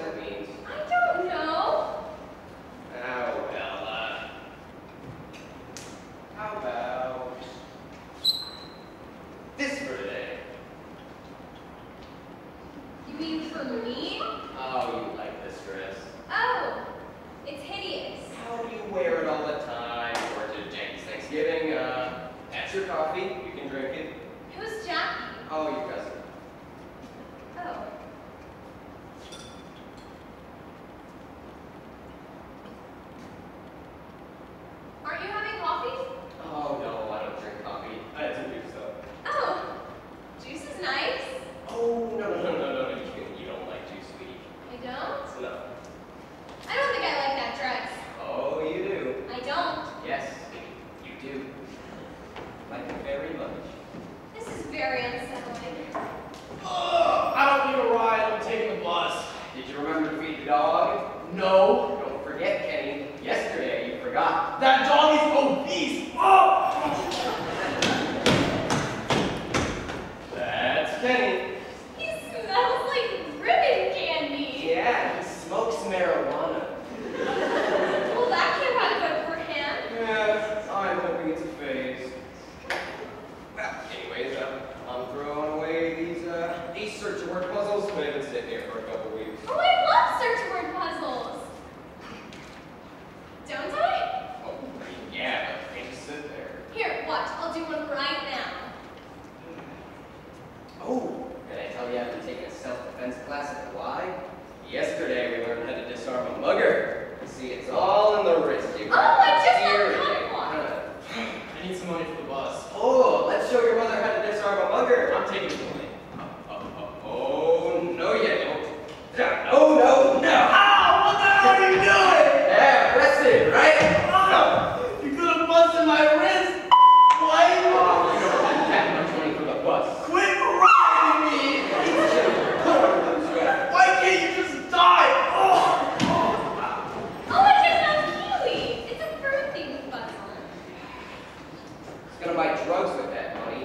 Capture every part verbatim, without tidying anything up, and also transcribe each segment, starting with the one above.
that means. I don't know. Oh, well, uh, how about this for today? You mean for me? Oh, you like this dress. Oh, it's hideous. How do you wear it all the time? Or to Jackie's Thanksgiving? Uh, that's your coffee. You can drink it. Who's Jackie? Oh, your cousin. Oh. Aren't you having coffee? Oh, no, I don't drink coffee. I had some juice, though. Oh, juice is nice. Oh, no, no, no, no, no, you, you don't like juice, sweetie. I don't? No. I don't think I like that dress. Oh, you do. I don't. Yes, you do. Like it very much. This is very unsettling. Ugh, I don't need a ride. I'm taking the bus. Did you remember to feed the dog? No. Don't forget, Kenny. Yesterday, you forgot. That dog is obese. Oh! That's Kenny. He smells like ribbon candy. Yeah, he smokes marijuana. Well, that can't be good for him. Yeah, I'm hoping it's a phase. Well, anyways, uh, I'm throwing away these, uh, these search and word puzzles. They've been sitting here for a couple weeks. Oh, I love search word puzzles. Don't I? Oh, yeah, but they just sit there. Here, watch. I'll do one right now. Oh, did I tell you I've been taking a self-defense class at the Y? Yesterday we learned how to disarm a mugger. See, it's all in the wrist. You Oh, I just Here, learned you- one. I need some money for the bus. Oh, let's show your mother how to disarm a mugger. I'm taking the money. Oh, oh, oh, no you don't. No, no, no. Ow! What the hell are you doing? Yeah, press it, right? Oh, you could have busted my wrist. Why? Oh, you don't have that much money for the bus. Quit riding me. Why can't you just die? Oh! Oh, I just found kiwi. It's a fruit themed puzzle. He's gonna buy drugs with that money.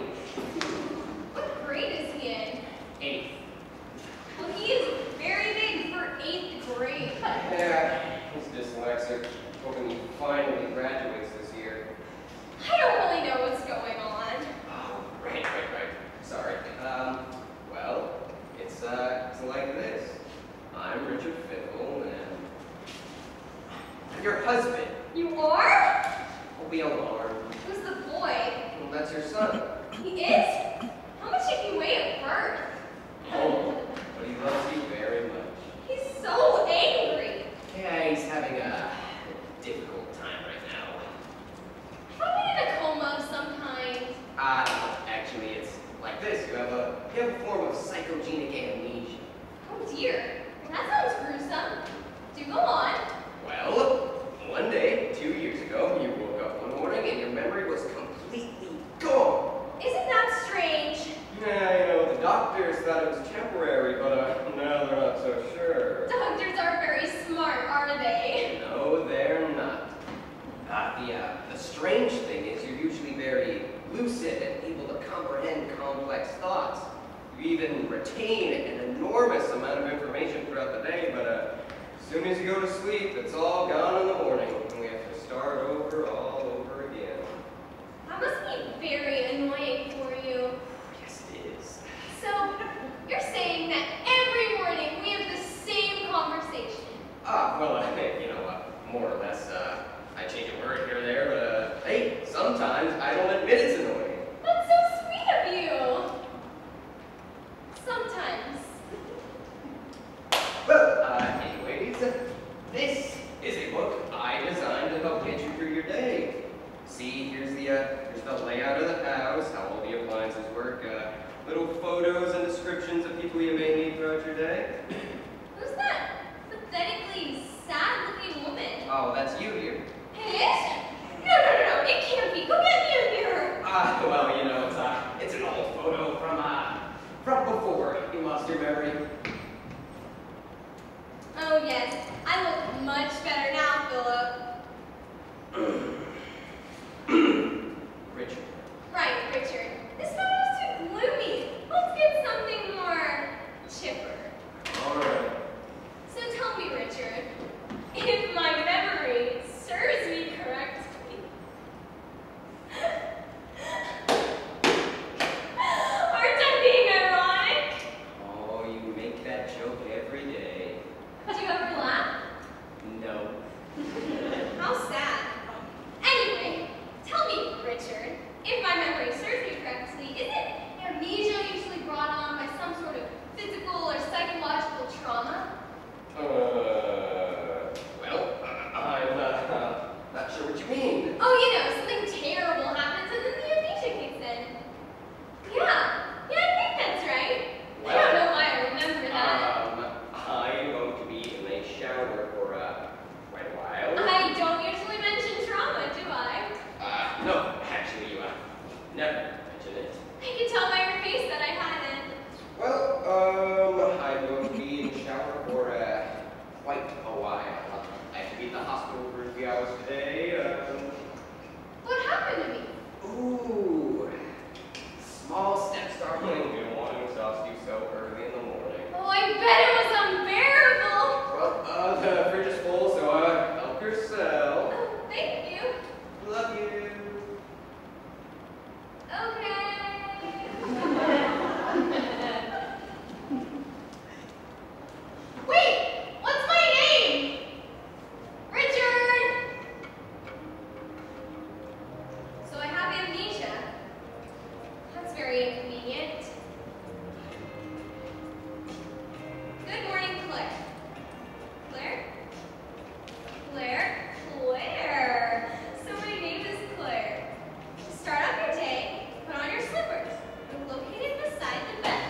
What grade is he in? Eighth. Well, he is very big for eighth grade. Yeah, he's dyslexic. Hoping he finally graduates this year. I don't really know what's going on. Oh, right, right, right. Sorry. Um, well, it's, uh, it's like this. I'm Richard Fickle, and I'm your husband. You are? Don't be alarmed. Who's the boy? Well, that's your son. He is? How much did he weigh at birth? Oh, but he loves you very much. He's so angry. Yeah, he's having a difficult time right now. Have I been in a coma of some kind? Uh, actually, it's like this. You have a, you have a form of psychogenic amnesia. Oh dear. That sounds gruesome. Do go on. Well, one day, two years ago, you woke up one morning and your memory was completely gone. Isn't that strange? Yeah, you know, the doctors thought it was temporary, but uh, now they're not so sure. Doctors are very smart, are they? No, they're not. Uh, the, uh, the strange thing is you're usually very lucid and able to comprehend complex thoughts. You even retain an enormous amount of information throughout the day, but uh, as soon as you go to sleep, it's all gone in the morning, and we have to start over all over again. That must be very annoying for you. Yes, it is. So, you're saying that every morning we have the same conversation? Ah, well, I think, you know, uh, more or less, uh, I change a word here or there, but, uh, hey, sometimes I don't admit it's annoying. That's so sweet of you. Sometimes. Well, uh, anyways, this is a book I designed to help get you through your day. See, here's the, uh, here's the layout of the house, how all the appliances work, uh, little photos and descriptions of people you may meet throughout your day. Who's that pathetically sad-looking woman? Oh, that's you here. It is? No, no, no, no, it can't be. Go get me a mirror. Ah, uh, well, you know, it's, uh, it's an old photo from, uh, from before you lost your memory. Oh, yes. I look much better now, Philip. Richard. Right, Richard. This photo's too gloomy. Let's get something more chipper. All right. So quite a while. I had to be at the hospital for a few hours today. Uh, What happened to me? ooh, small steps start putting in morning sauce you so early in the morning. Oh, I bet it was unbearable. Well, uh, the fridge is full, so uh, help yourself. Oh, thank you. Love you. Okay. Wait, what's my name? Richard. So I have amnesia. That's very inconvenient. Good morning, Claire. Claire? Claire? Claire. So my name is Claire. To start off your day, put on your slippers. They're located beside the bed.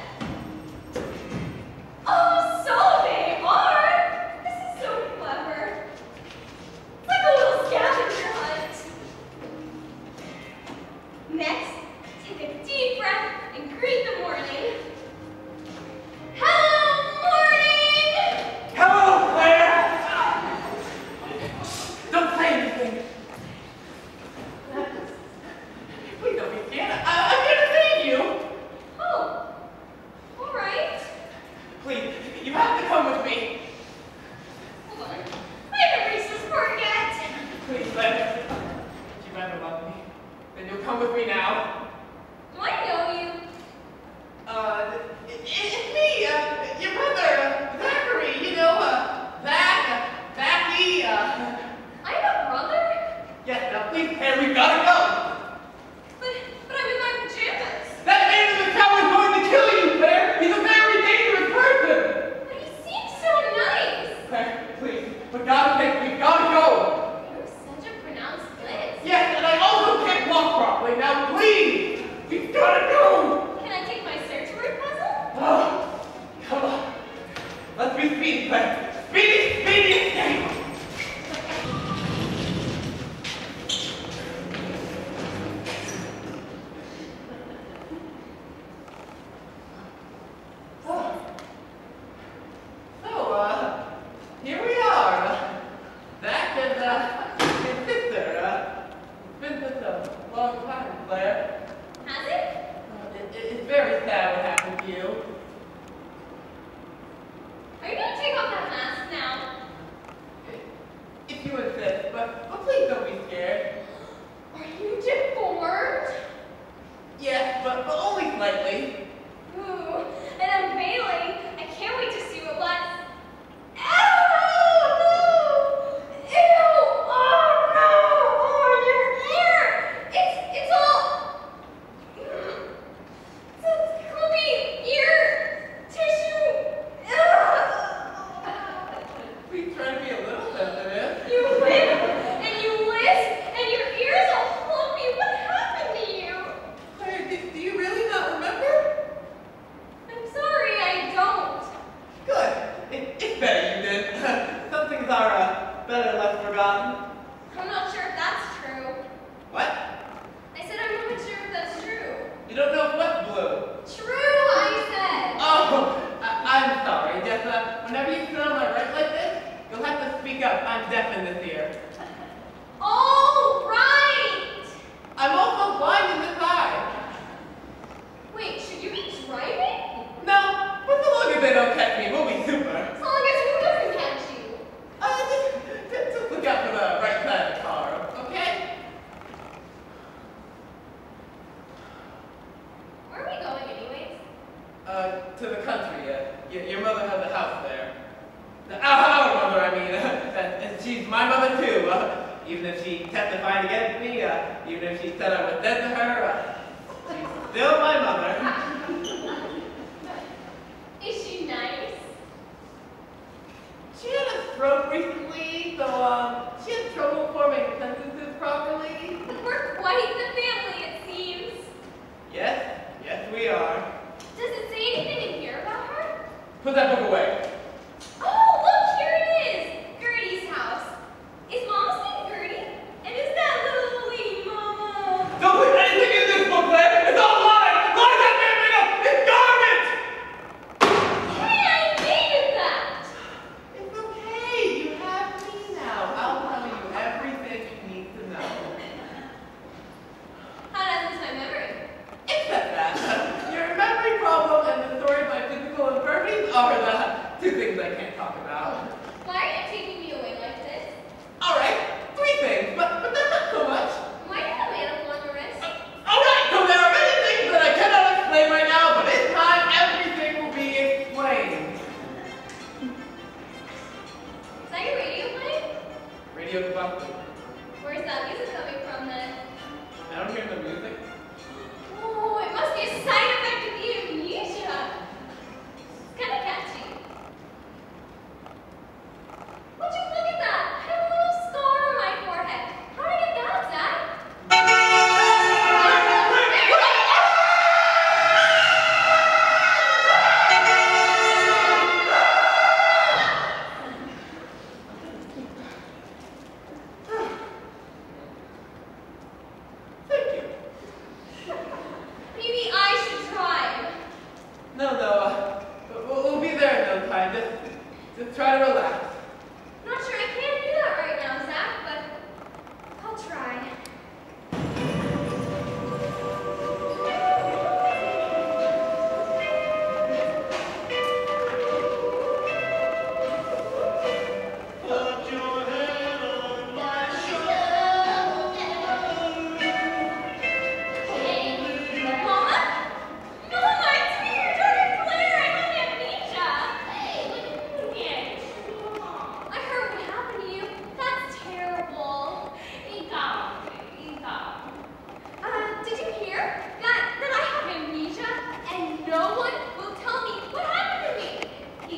Oh, so they are! This is so clever. It's like a little scavenger hunt. Next, take a deep breath and greet the morning. Hello, morning! Hello, Claire! Don't say anything. Please don't be scared. I, I'm here to save you. Oh, all right. Please, you have to come with me. Hold on. I haven't reached this part yet. Please, Claire. If you ever love me, then you'll come with me now. Do I know you? Uh, it, it's me, uh, your brother, uh, Zachary, you know, uh, Zach, uh, Zachy, uh. I have a brother? Yes, now please, Claire, we've gotta go. But, but I'm in my pajamas. That man in the tower is going to kill you, Claire. He's a very dangerous person. But he seems so nice. Claire, please, for God's sake, we've gotta go. You're such a pronounced Liz. Yes, and I also can't walk properly. Now, please, we've gotta go. Can I take my search word puzzle? Oh, come on. Let's be speedy, Claire. Speedy, speedy, escape. Oh. So, uh, here we are. Zach and, uh, his sister, uh, it's been such a long time, Claire. Has it? Uh, it, it, it's very sad what happened to you. Are you gonna take off that mask now? If you insist, but, but please don't be scared. Are you deformed? Yes, but, but only slightly. Ooh, and I'm failing. I can't wait to see what lies. Oh no! Ew! Oh no! Oh, your ear! It's it's all. It's a clumpy ear tissue. Ugh. Please try to be a little sensitive. You whip and you lisp and your ears all clumpy. What happened to you? Claire, do, do you really not remember? I'm sorry, I don't. Good. It, it's better you did. Some things are uh, better left forgotten. I'm not sure if that's true. What? I said I'm not sure if that's true. You don't know what's blue? True, I said. Oh, I, I'm sorry. Just uh, whenever you sit on my right like this, you'll have to speak up. I'm deaf in this ear. All right. I'm also blind in this eye. Wait, should you be driving? No, but so long as they don't catch me, we'll be super. As long as who doesn't catch you? Uh, just, just, just look out for the right side of the car, okay? Where are we going anyways? Uh, to the country. Uh, your, your mother has a house there. The, our mother, I mean. and, and she's my mother too. Uh, even if she testified against me, uh, even if she said I was dead to her, uh, she's still my mother. Is she nice? She had a stroke recently, so um, she had trouble forming sentences properly. We're quite the family, it seems. Yes, yes we are. Does it say anything in here about her? Put that book away. Oh, look, here it is. Gertie's house. Is Mama's name Gertie? And is that little lady Mama? Don't put anything in this book, Claire! It's all lies! Lies that man made up! It's garbage! Hey, I made it that. It's okay. radio is busted. Where's that music coming from then? I don't hear the music. Oh, it must be a side effect of the amnesia. It's kind of catchy. Would you look at that? I have a little scar on my forehead. How did I get that, Zach? Thank you. Maybe I should try. No, no, uh, we'll, we'll be there in no time. Just, just try to relax. Not sure I can do that right now, Zach, but I'll try. Put your head on my Mama? Mama, it's me, your daughter Claire. I have amnesia. Hey, what are you doing? I heard what happened to you. That's terrible. Uh, did you hear that that I have amnesia and no one will tell me what happened to me?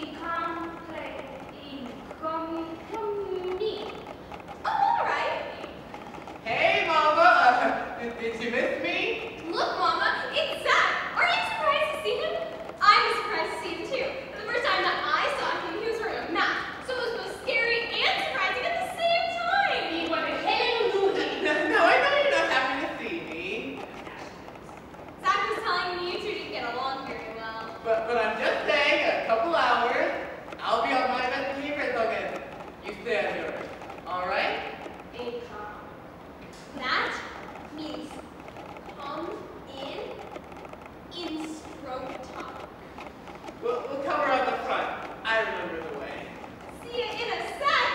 Oh, all right. Hey, Mama, uh, did, did you miss me? Look, Mama, it's Zach. Are you surprised to see him? I was surprised to see him too. The first time that I saw him, he was wearing a mask, so it was both scary and surprising at the same time. No, I know you're not happy to see me. Zach was telling me you two didn't get along very well. But, but I'm just saying, a couple hours, I'll be on my best behavior, Logan. You stay on yours. All right? That means come in in stroke talk. We'll, we'll cover up the front. I remember the way. See you in a sec.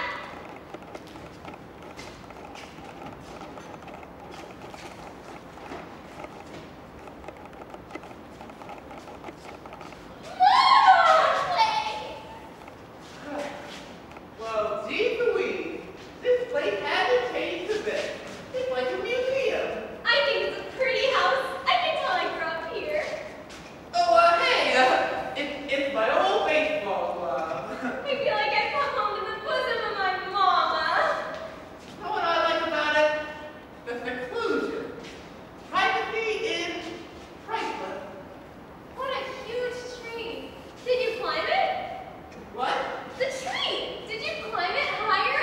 Well, gee Louise, this place hasn't changed a bit. It's like a museum. I think it's a pretty house. I can tell I grew up here. Oh, uh, hey, uh, it, it's my old baseball glove. I feel like I've come home to the bosom of my mama. You know what I like about it? The seclusion. Privacy is priceless. What a huge tree. Did you climb it? What? The tree. Did you climb it higher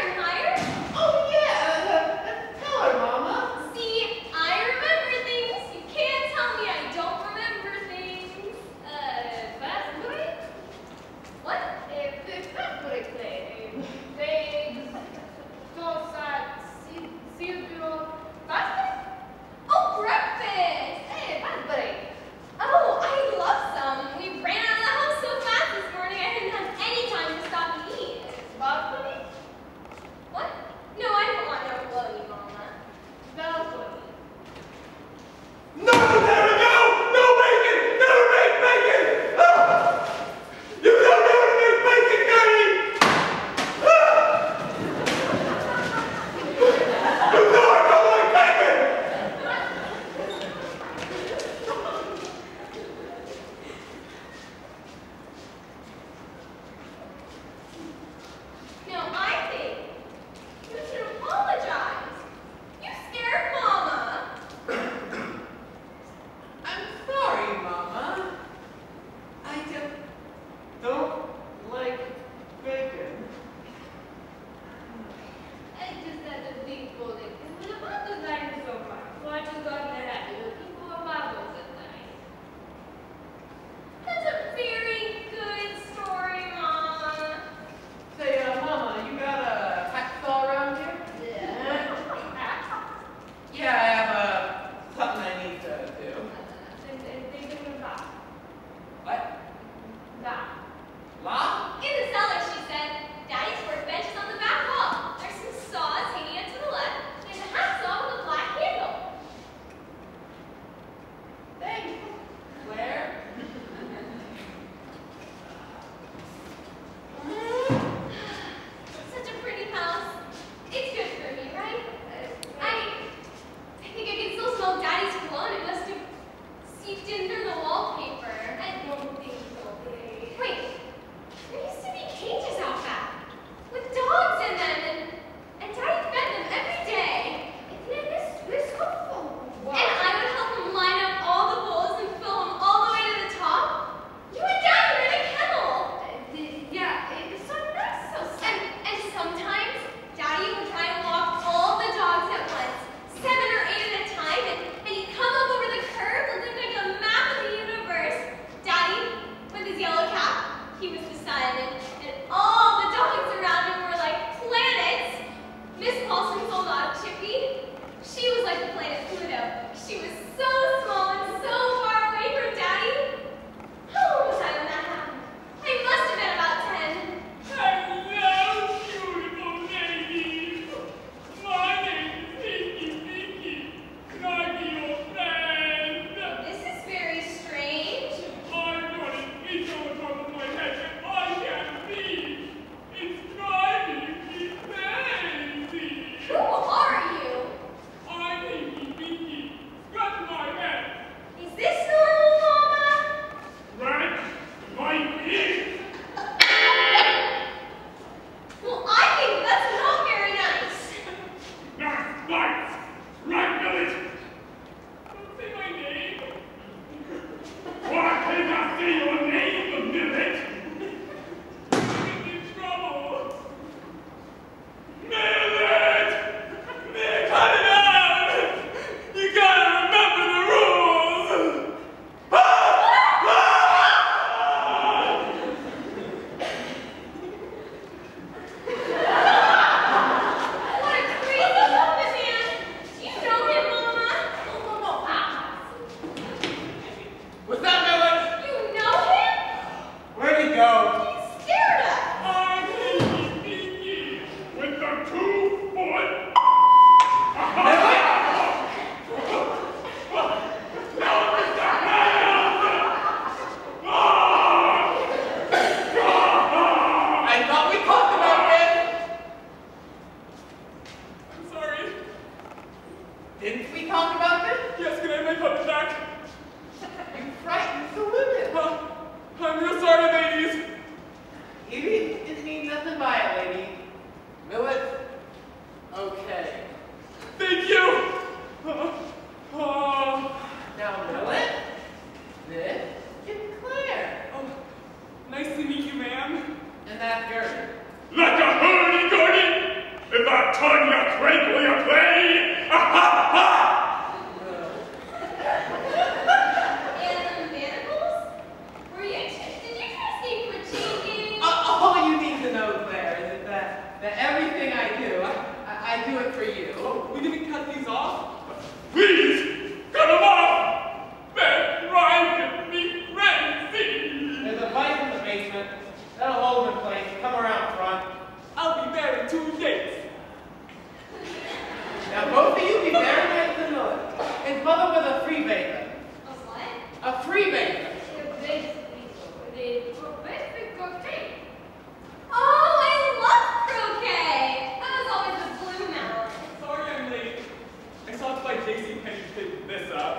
turn your crinkle your play! Ha ha ha! And the manacles? Were you, did you try to say for changing? Uh, all you need to know, Claire, is that, that everything I do, I, I, I do it for you. Oh, we gonna cut these off? Please, cut them off! They're driving me crazy! There's a pipe in the basement. That'll hold them in place. Come around front. I'll be there in two days. Now both of you be very nice to Mother. His mother was a free bather. A what? A free bather. Oh, I love croquet! That was always a blue mountain. Sorry I'm late. I stopped by JCPenney to pick this up.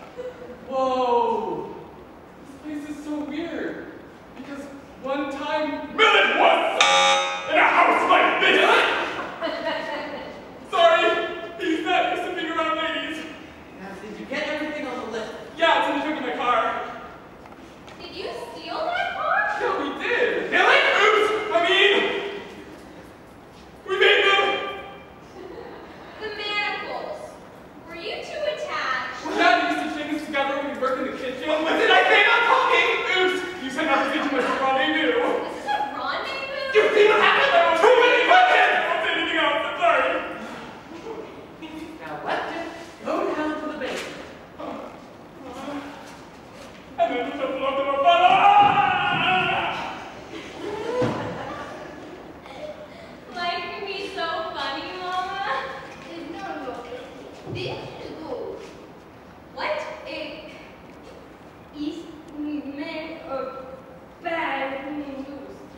Whoa! This place is so weird. Because one time... Millet was in a house like this! Sorry, he's not used to being around ladies. Now, did you get everything on the list? Yeah, it's in the trunk of my car. Did you steal that car? Yeah, we did. Millet? Oops! I mean, we made them! The manacles. Were you two attached? Well, Dad used to chain us together when we worked in the kitchen. What did I say about talking? Oops! You said not to say too much rendezvous. This is a rendezvous? You see what happened? There were too many questions! I won't say anything else, I'm sorry. Now let's just go down to the basement. And then just float them apart. Life can be so funny, Mama. No, no, this is good. What? It is meant of bad news.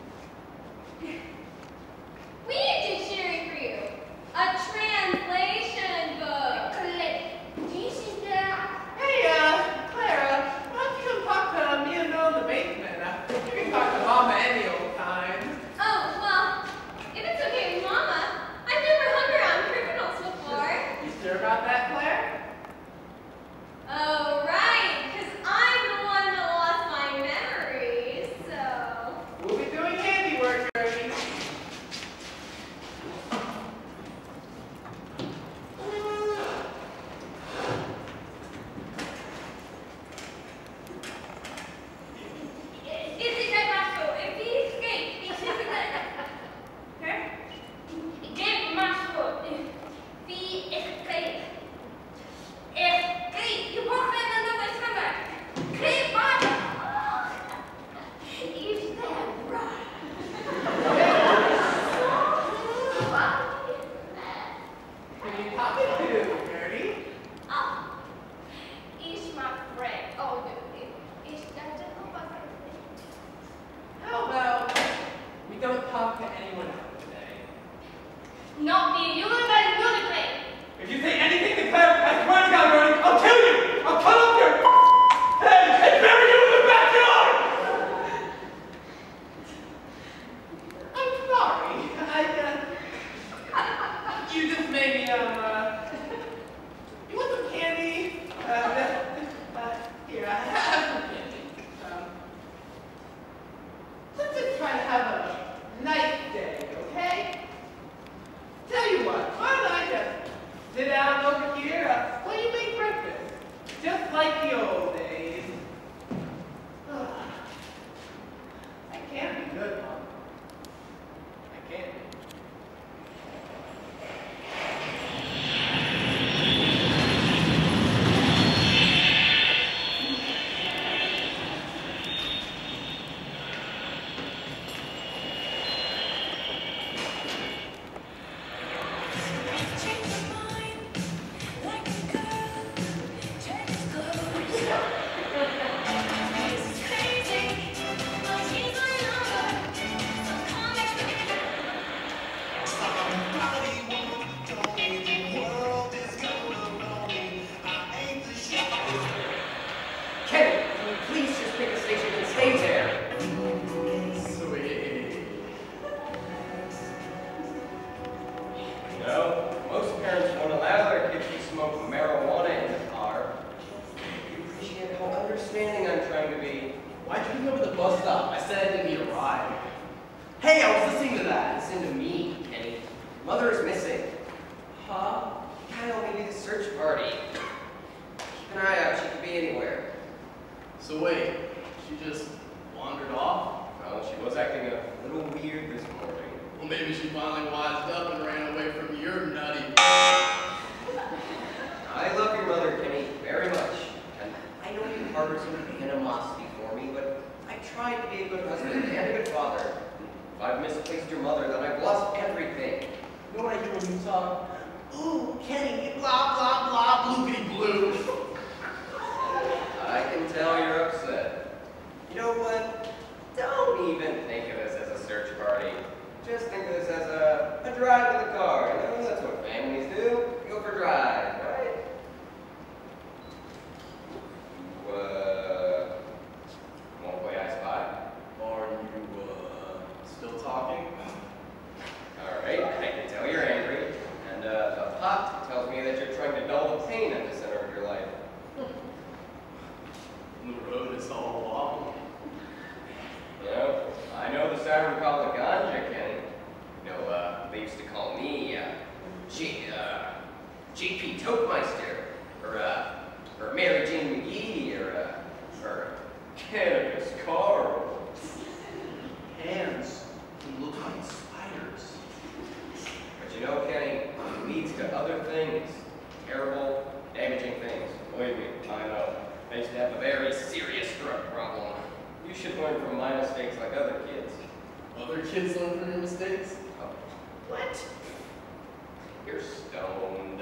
We need a dictionary for you. A translation book. Collect. This is the. Hey, uh, Clara, why don't you come talk to me and Bill in the basement? Uh, you can talk to Mama any old time. Oh, well, if it's okay with Mama, I've never hung around criminals before. You sure about that, Claire? Oh, right, because I'm the one that lost my memories, so... We'll be doing handiwork, Gertie. This is a muscle. If he escapes, this is a. Huh? Get muscle. If he escapes. Escape. You walk in another summer. Creep bottom. Is that right? Who are you talking to, Gertie? Oh, he's my friend. Oh, no, it, it's just a How about we don't talk to anyone else today? Not me. You look like a good thing. If you say anything to Claire, I swear to God, Bernie, I'll kill you! I'll cut off your head and bury you in the backyard! I'm sorry. I, uh, you just made me, um, uh, you want some candy? Uh, uh, here, I have some candy. Um, let's just try to have a nice day, okay? Tell you what, why don't I just sit down over here uh, while you make breakfast? Just like the old days. I can't be good, Mom. I can't be. Kenny, can you please just pick a station and stay there? Sweet. You know, most parents won't allow their kids to smoke marijuana in the car. You appreciate how understanding I'm trying to be. Why'd you come over the bus stop? I said I didn't need a ride. Hey, I was listening to that. Listen to me, Kenny. Mother is missing. Kyle may be the search party. Keep an eye out, she could be anywhere. So wait, she just wandered off? Well, she was acting a little weird this morning. Well, maybe she finally wised up and ran away from your nutty. I love your mother, Kenny, very much. And I know you harbor some animosity for me, but I tried to be a good husband and a good father. If I've misplaced your mother, then I've lost everything. You know what I hear when you talk? Ooh, Kenny, blah, blah, blah, bloopity blue. I can tell you're upset. You know what? Don't even think of this as a search party. Just think of this as a, a drive with a car. You know, that's what families do. Go for drives, right? You, uh, wanna play I Spy? Are you, uh, still talking? Alright, I can tell you're angry. And, uh, the pot tells me that you're trying to dull the pain at the center of your life. The road is all along. You know, I know the siren called the ganja, Kenny. You know, uh, they used to call me, uh, G, uh, J P Tokemeister, or, uh, or Mary Jane McGee, or, uh, or Cannabis Carl. Hands can look like spiders. But you know, Kenny, it leads to other things. Terrible, damaging things. Believe me, I know. I used to have a very serious drug problem. You should learn from my mistakes like other kids. Other kids learn from your mistakes? Oh, what? You're stoned.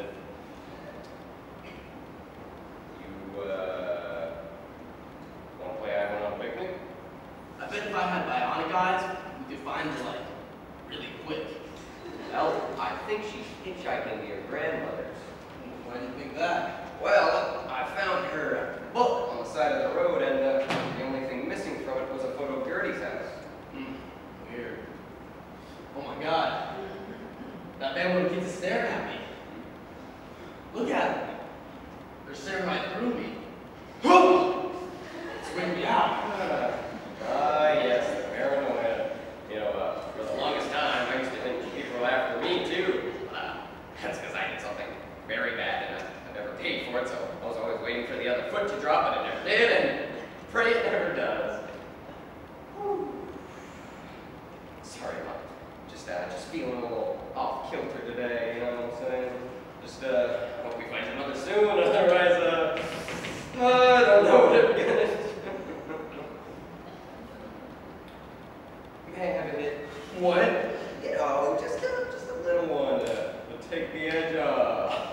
You, uh, want to play I Went on a Picnic? I bet if I had bionic eyes, we could find her, like, really quick. Well, I think she's hitchhiking to your grandmother's. Why do you think that? Well, I found her book on the side of the road, and uh, the only thing missing from it was a photo of Gertie's house. Hmm, weird. Oh my god. That man would get to stare at me. Look at them. They're staring right through me. Swing me out. Ah, yes, the paranoia. You know, uh, for the longest time, I used to think people were after me, too. Uh, that's because I did something very bad, and I, I never paid for it, so I was always waiting for the other foot to drop, and it never did, and pray it never does. Sorry, Mom. Just, uh, just feeling a little off kilter today, you know what I'm saying? Just, uh, hope we find your mother soon, otherwise, uh, I don't know what I'm gonna do. May I have a bit? What? You know, just a, just a little one to, to take the edge off.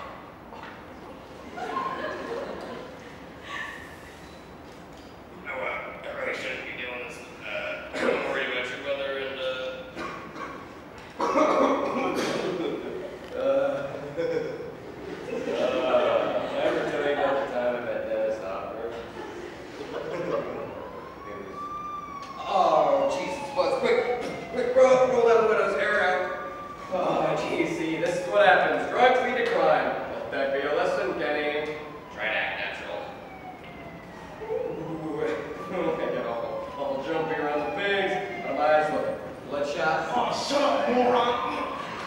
No, uh, I really shouldn't be doing this. Uh, I'm worried about your mother and, uh... uh... uh, never tell you about the time I met Dennis Hopper. Oh, Jesus, Buzz, quick, quick, roll, roll that widow's hair out. Oh, geez, see, this is what happens. Drugs lead to crime. Let that be a lesson, Kenny. Try to act natural. Ooh, I get all, all jumpy around the pigs. My eyes look bloodshot. Oh, shut up, moron!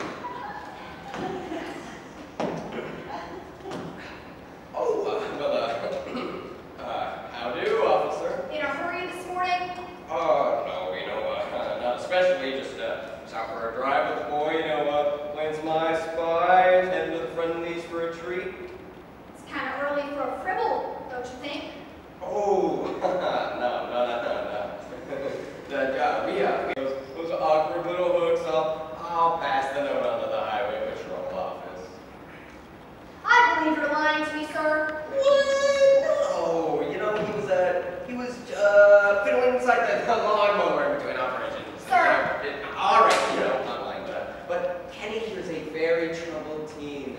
Oh, uh, well, uh, uh, how do, officer? In a hurry this morning? Oh, no, you know, uh, not especially, just, uh, just out for a drive with the boy, you know, uh, playing some I Spy, heading to the friendlies for a treat. It's kind of early for a fribble, don't you think? Oh, no, no, no, no, no. That, uh, we, uh, we, those, those awkward little hooks, I'll, I'll pass the note on to the highway patrol office. I believe you're lying to me, sir. What? No, you know, he was, uh, he was, uh, fiddling inside the, the lawnmower between operations. Sir. Uh, all right, you know, not lying, but, but Kenny was a very troubled teen,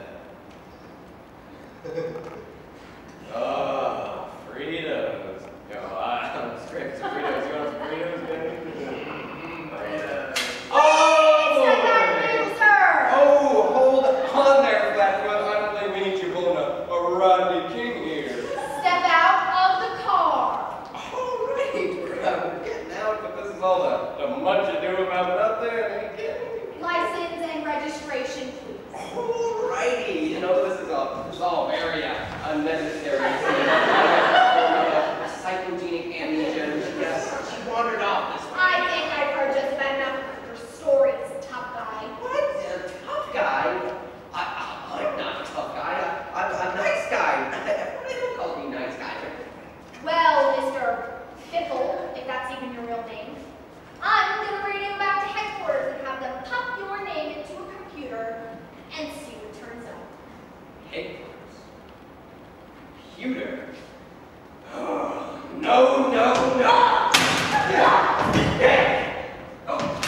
and, uh... oh, Fritos. You know, I'm straight to Fritos. You want some Fritos, baby? Fritos. Oh! Step back, little sir. Oh, hold on there, Flatfoot. I don't think we need you pulling a, a Rodney King here. Step out of the car. All right, we're, uh, we're getting out, but this is all the, the much ado about nothing. Are you kidding? License and registration, please. Alrighty, you know, this is all, this is all very uh, unnecessary. Psychogenic amnesia. Yes, she wandered off this way. I think I've heard just about enough of your stories, tough guy. What? A tough guy? I, I, I'm not a tough guy. I, I'm a nice guy. Everybody calls me nice guy. Well, Mister Fickle, if that's even your real name, I'm gonna radio back to headquarters and have them pop your name into a computer and see what turns up. Headquarters? Computer? Oh, no, no, no! Yeah. Yeah. Oh.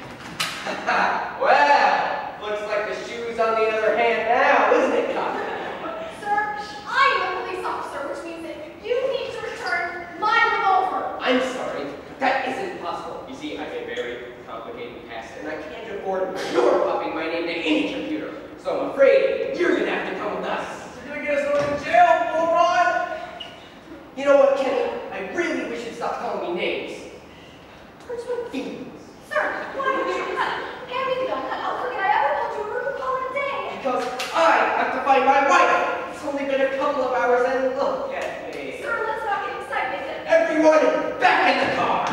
Well, looks like the shoe's on the other hand now, isn't it, Copper? Sir, I am a police officer, which means that you need to return my revolver. I'm sorry, but that isn't possible. You see, I have a very complicated past, and I can't afford your popping my name to any computer. So I'm afraid you're gonna have to come with us. You're gonna get us thrown in jail, bull rod? You know what, Kenny? I really wish you'd stop calling me names. Hurts my feelings. Sir, why don't you cut? Hand me the gun. I'll forget I ever told you we were calling it a day. Because I have to find my wife. It's only been a couple of hours, and look at me. Sir, let's not get excited. Everyone, back in the car.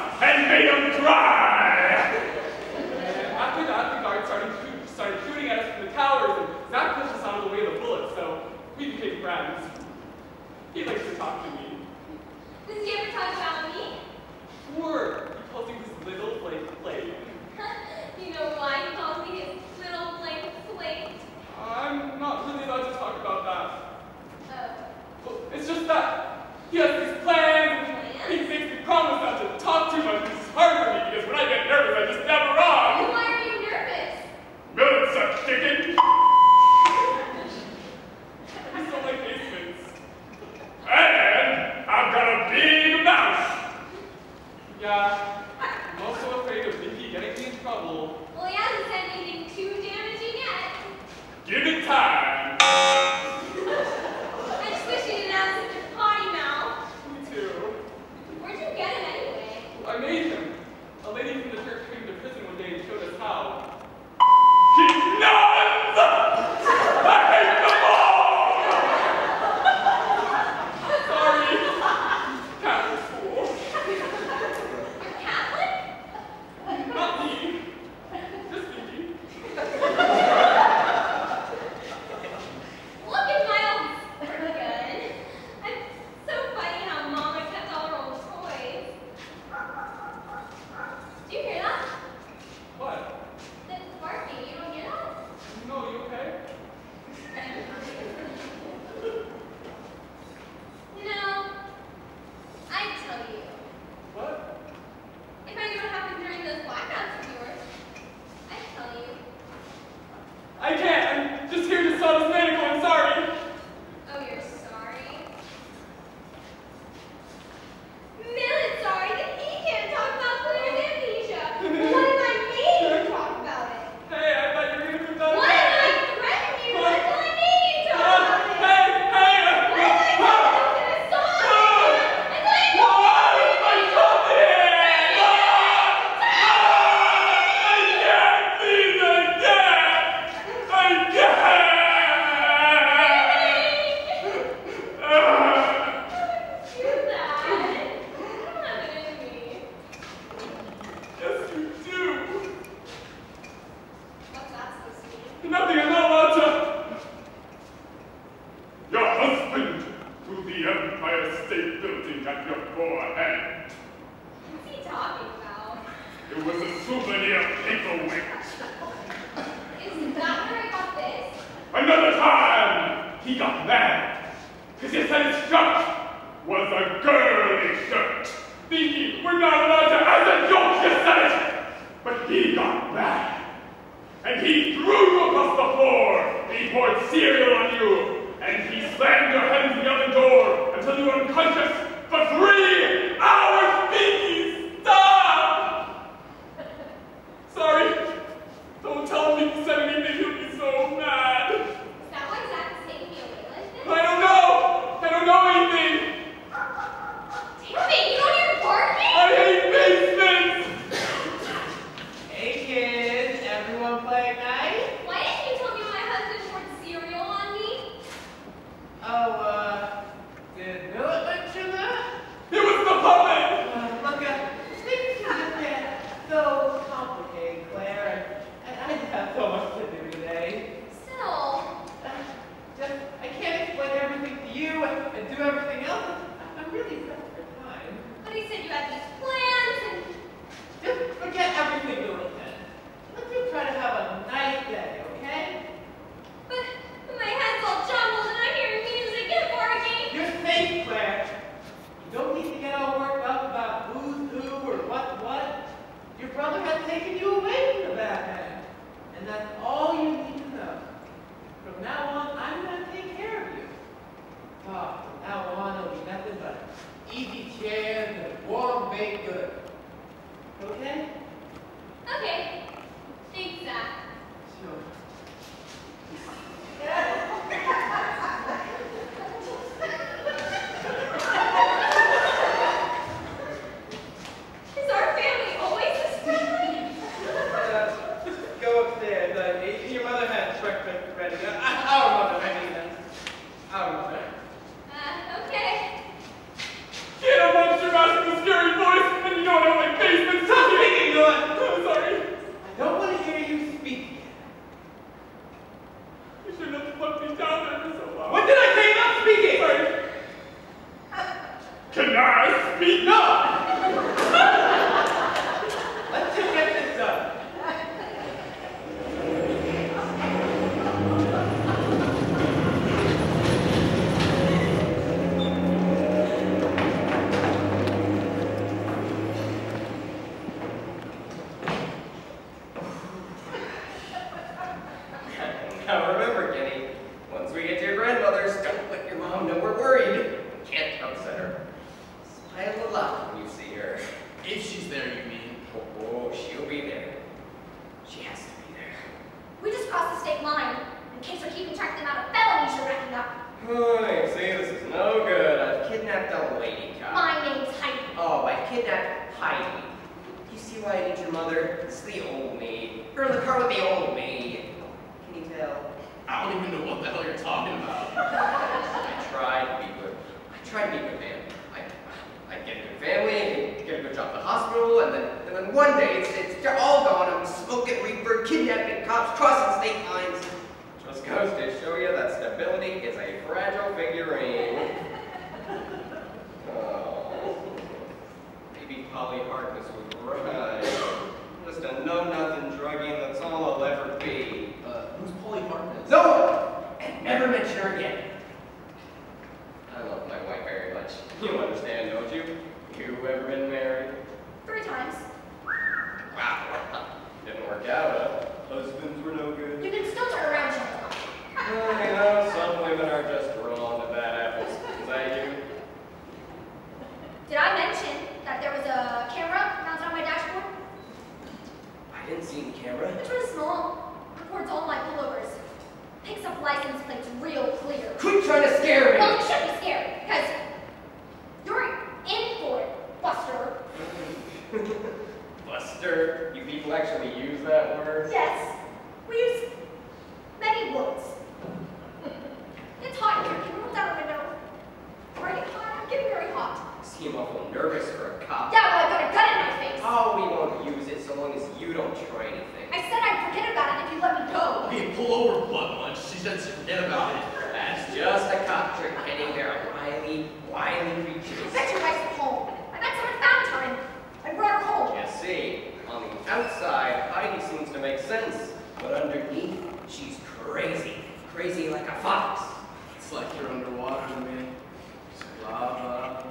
After that, the guard started, shoot, started shooting at us He likes to talk to me. Does he ever talk about me? Word. He calls me his little flake flake. You know why he calls me his little flake flake? I'm not really allowed to talk about that. Oh. Well, it's just that he has these plans, and he makes me promise not to talk too much, which is hard for me because when I get nervous, I just never Then on. why are you nervous? Millet suck chicken. I still like basements. And I've got a big mouth. Yeah, I'm also afraid of Mickey getting me in trouble. Well, he hasn't said anything too damaging yet. Give it time. I just wish he didn't have such a potty mouth. Me too. Where'd you get him anyway? I made him. A lady from the church came to prison one day and showed us how. Keep nuns! I hate them all! Sorry. Catholic school. You're Catholic? Not me. Just me. Look at my old squirt gun. It's so funny how Mama kept all her old toys. Do you hear that? What? That's barking. You don't hear that? No, you okay? No. I'd tell you. What? If I knew what happened during those blackouts of yours, I'd tell you. I can't. I'm just here to solve this medical. I'm sorry. Oh, you're sorry? Millet's sorry that he can't talk about Claire's amnesia. What if I made you talk about it? Hey, I thought you were going to do that. What if I threatened you until I made you talk about it? Hey, hey! What if I told you I was gonna solve it until I told What? you? I told you! I can't see the death! I can't! Do that. Come on, me. Yes, you do. What's that supposed to mean? Nothing, I'm not allowed to. Your husband to the Empire State Building at your forehead. What's he talking about? It was a souvenir paperweight. Is that where I got this? Another time, he got mad. Because he said his shirt was a girly shirt. Thinking we're not allowed to, as a joke, you said it. But he got mad. And he threw you across the floor. And he poured cereal on you. And he slammed your head into the oven door until you were unconscious for three hours. Pinky, stop! Sorry. Don't tell him he said anything. He'll be so mad. Is that why Zach is taking me away like this? I don't know. I don't know anything. Damn it, you don't hear barking? I hate basements. Hey kids, everyone play nice? Why didn't you tell me my husband poured cereal on me? Oh, uh, did Millet mention that? It was the puppet. Uh, look, uh, things just get so complicated, Claire, and, and I just have so much to do today. Still, Uh, just, I can't explain everything to you and, and do everything else. I- I'm really pressed for time. but he said you had these plans and... Just forget everything you said. Let's just try to have a nice day, okay? But my head's all jumbled and I'm hearing music and barking. You're safe, Claire. You don't need to get all worked up about who's who or what's what. Your brother has taken you away from the Batman. And that's all you need to know. From now on, I'm going to take care of you. Oh, from now on, it'll be nothing but easy chairs and warm baked goods. Okay? Okay, thanks, Zach. Sure. Is our family always this friendly? Uh, just go upstairs. Uh, your mother has breakfast ready. Uh, our mother, I mean. Uh, our mother. Uh, okay. Get a monster mask with a scary voice, and you know I don't like basements. Stop speaking, Noah! I'm sorry. I don't want to hear you speak. You shouldn't have left me down there for so long. What did I say about speaking? Sorry. Girl in the car with the old maid. Can you tell? I don't even know what the hell you're talking about. I tried to be good. I tried to be a good man. I, I get a good family, get a good job at the hospital, and then, and then one day it's, it's all gone. I'm smoking reefer, kidnapping cops, crossing state lines. Just goes to show you that stability is a fragile figurine. Oh, maybe Polly Harkness was right. Just a know-nothing druggie, and that's all I'll ever be. Uh, who's Polly Harkness? No! And never mention her again. I love my wife very much. You understand, don't you? You ever been married? Three times. Wow. Didn't work out, huh? Husbands were no good. You can still turn around, Shannon. Well, you know, some women are just drawn to bad apples. Is that you? Did I mention that there was a camera mounted on my dashboard? I didn't see the camera. It's really small. Records all my pullovers. Picks up license plates real clear. Quit trying to scare me! Well, you should be scared, because you're in for it, Buster. Buster? You people actually use that word? Yes, we use many words. It's hot in here. Can you roll down the window? Very hot. I'm getting very hot. You seem awful nervous for a cop. Yeah, well, I got a gun in my face. Oh, we won't use it so long as you don't try anything. I said I'd forget about it if you let me go. Okay, pull over, butt munch. She said to forget about it. That's just a cop trick, Kenny. They're wily, wily creatures. I bet your wife's at home. I bet someone found time. I brought her home. You see, on the outside, Heidi seems to make sense, but underneath, she's crazy. Crazy like a fox. It's like you're underwater to me. Lava.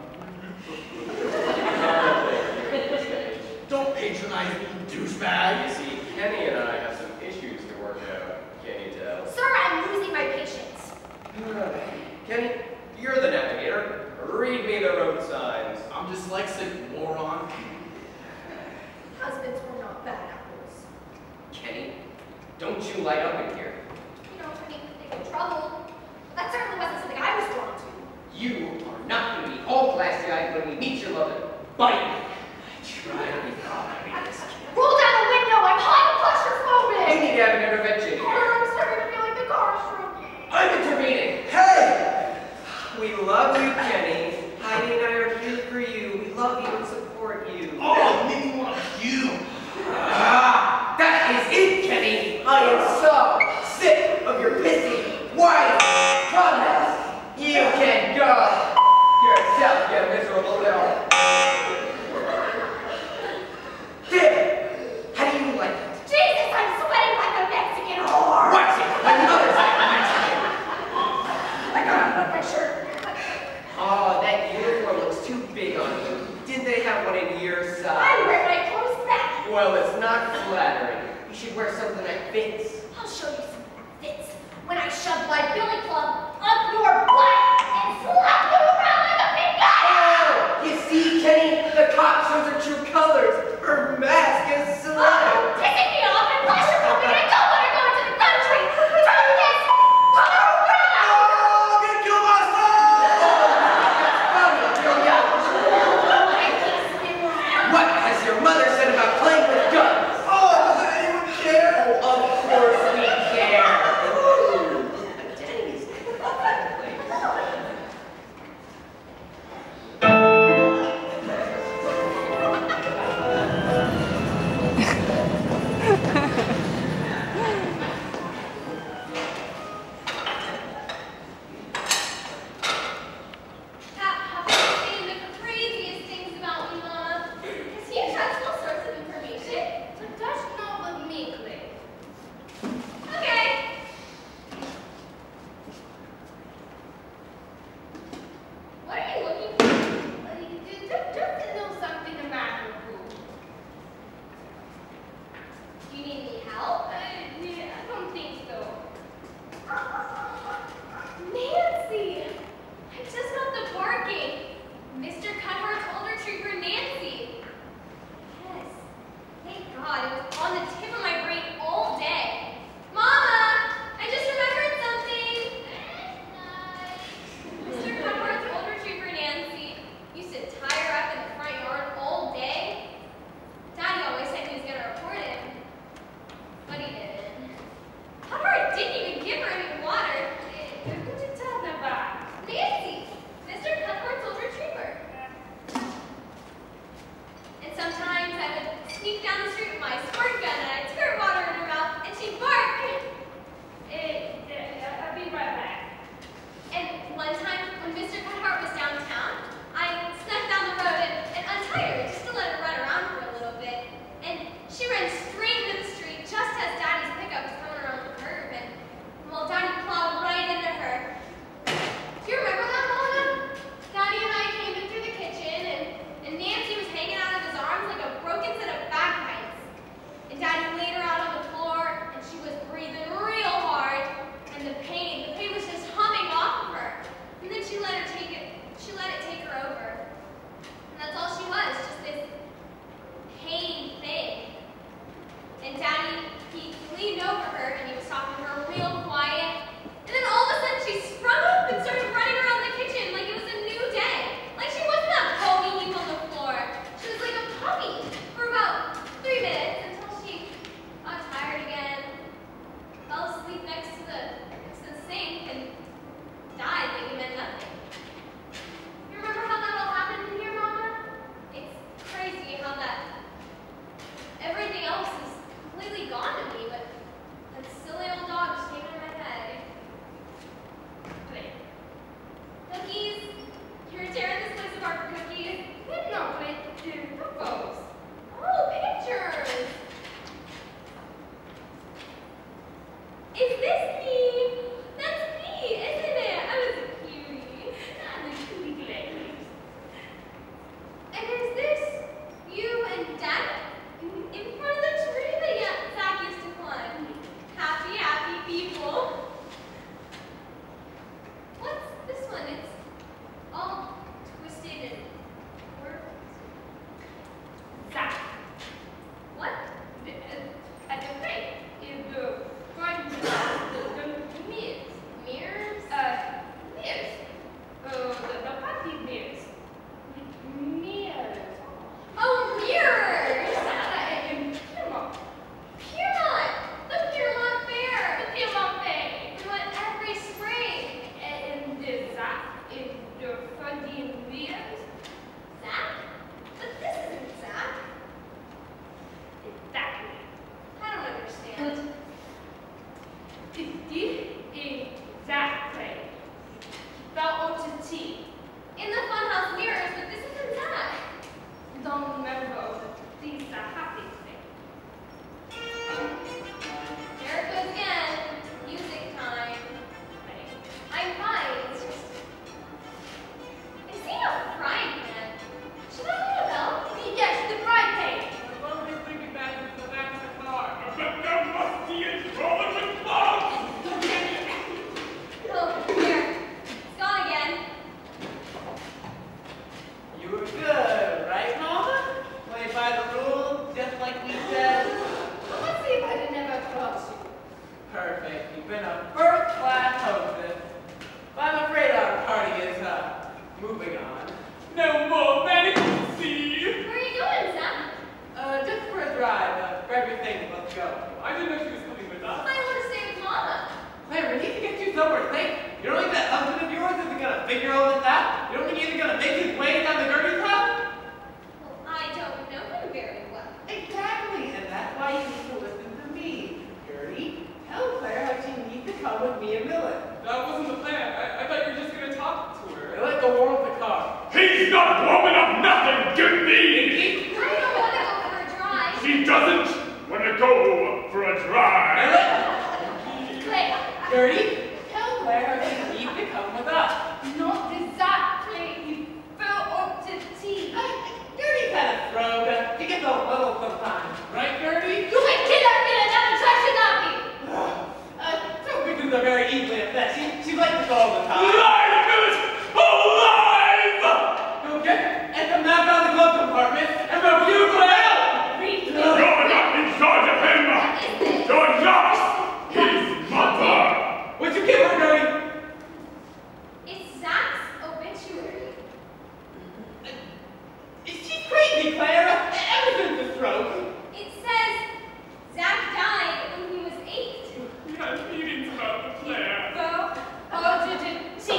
Don't patronize me, douchebag. You see, Kenny and I have some issues to work out. Can you tell? Sir, I'm losing my patience. Kenny, you're the navigator. Read me the road signs. I'm dyslexic, moron. Husbands were not bad apples. Kenny, don't you light up in here. You know, I mean, they get in trouble. That certainly wasn't something I was drawn to. You are not going to be all glassy-eyed when we meet your mother. Bite me. I try to be calm. I mean, this Roll down the window! I'm hot and claustrophobic! You need to have an intervention Oh, here. I'm starting to feel like the car's shrinking. I'm intervening. Hey! We love you, Kenny. Heidi and I are here for you. We love you and support you. Oh, it made me want to puke. Ah, that is it, Kenny. I am so sick of your pissy, white comments. You can go yourself, you miserable little. There. How do you like it? Jesus, I'm sweating like a Mexican whore! Watch it. My mother's like a Mexican. I gotta put my shirt. Oh, that uniform looks too big on you. Did they have one in your I size? wear my clothes back. Well, it's not flattering. You should wear something that fits. I'll show you something that fits when I shove my billy club up your butt and slap you around like a pinata! Oh, you see, Kenny, the cop shows her true colors. Her mask is Oh, slim. you're pissing me off and claustrophobic. I don't want to go into the country. Try this. Color around. Oh, I'm gonna kill myself! What has your mother said about playing with guns? Oh, does anyone care? Oh, of course we care. Ooh, Denny's. Have you seen the craziest things about me, Mama? Because he has all sorts of information. So touch not with me, Clay. Okay, Is this me? That's me, isn't it? I was a cutie. I'm a cutie glaze. And is this you and Daddy? In front of the tree that yeah, Zach used to climb. Happy, happy people. What's this one? It's all twisted and warped. Zach. What? The, uh, at the fake is the front the, the, the mirrors. Mirrors? Uh, mirrors. Uh, the, the party mirrors. Mirrors. Oh, mirrors! Uh, in Piermont. Piermont! The Piermont Fair! The Piermont Fair. We went every spring. And the Zach is the funny mirrors. Zach? But this isn't Zach. Exactly. I don't understand. This is Zach play. Fell onto tea. In the funhouse mirrors, but this isn't Zach. Don't remember the things that happened today. There it goes again. Music time. I'm fine. It's just. I've seen a frying pan. Should I ring a bell? Yes, the bride cake. I'm only thinking back into the back of the car. But there must be a drawing with bugs! Oh, here. It's gone again. You were good, right, Mama? Played by the rules, just like we said. Well, let's see if I didn't ever cross you. Perfect. You've been a first-class hostess. But I'm afraid our party is, uh, moving on. No more medicacy! Where are you going, Zach? Uh, just for a drive. Uh, grab your things, let's go. I didn't know she was coming with I us. want to stay with Mama. Claire, we need to get you somewhere safe. You don't think that husband of yours isn't gonna figure all this out? You don't think he's gonna make his way down the Gertie's house? Well, I don't know him very well. Exactly, and that's why you need to listen to me. Gertie, tell Claire how she needs to come with me and Millen. That wasn't the plan. I, I thought you were just gonna talk to her. They let go warm up the car. He's not warming up nothing, give me! I don't want to go for a drive. She doesn't want to go for a drive. Claire, Gertie, tell Claire how she needs to come with us. not the Zach play. You fell onto tea. Gertie's had a stroke. Uh, She gets a little sometimes. Right, Gertie? You can kidnap me and another trash at me. Uh, stroke victims are very easily upset. She, she likes to go all the time. Alive, Millet! Alive! You'll get at the map out of the glove compartment and review Claire! Read it. You're not in charge of him! You're not his mother! What'd you give her, Gertie? It's Zach's obituary. She's crazy, Clara. Ever since the stroke. It says Zach died when he was eight. We had meetings about the Claire. Go. Oh, did it? Tea.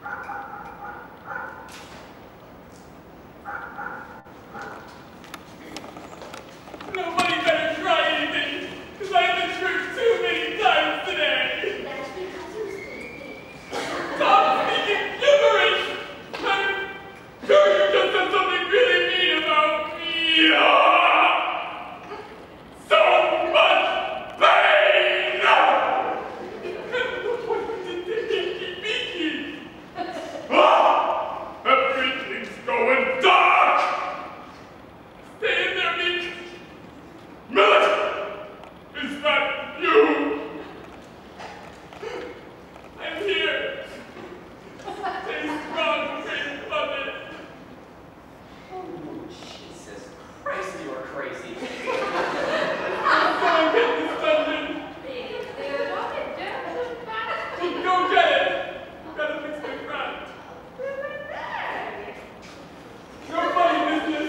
Nobody better try anything, because I've been tricked too many times today. That's because you're sleeping. Stop speaking gibberish! I'm sure you just said something really mean about me. So much pain! And look what you did to Hinky Beaky! Ah! Everything's going dark! Stay in there, Meek! Millet! Is that you? I'm here. Stay strong, great beloved. Oh, Jesus Christ, you are crazy. Go and get this dungeon. Go get it. Gotta fix my crime. No funny business.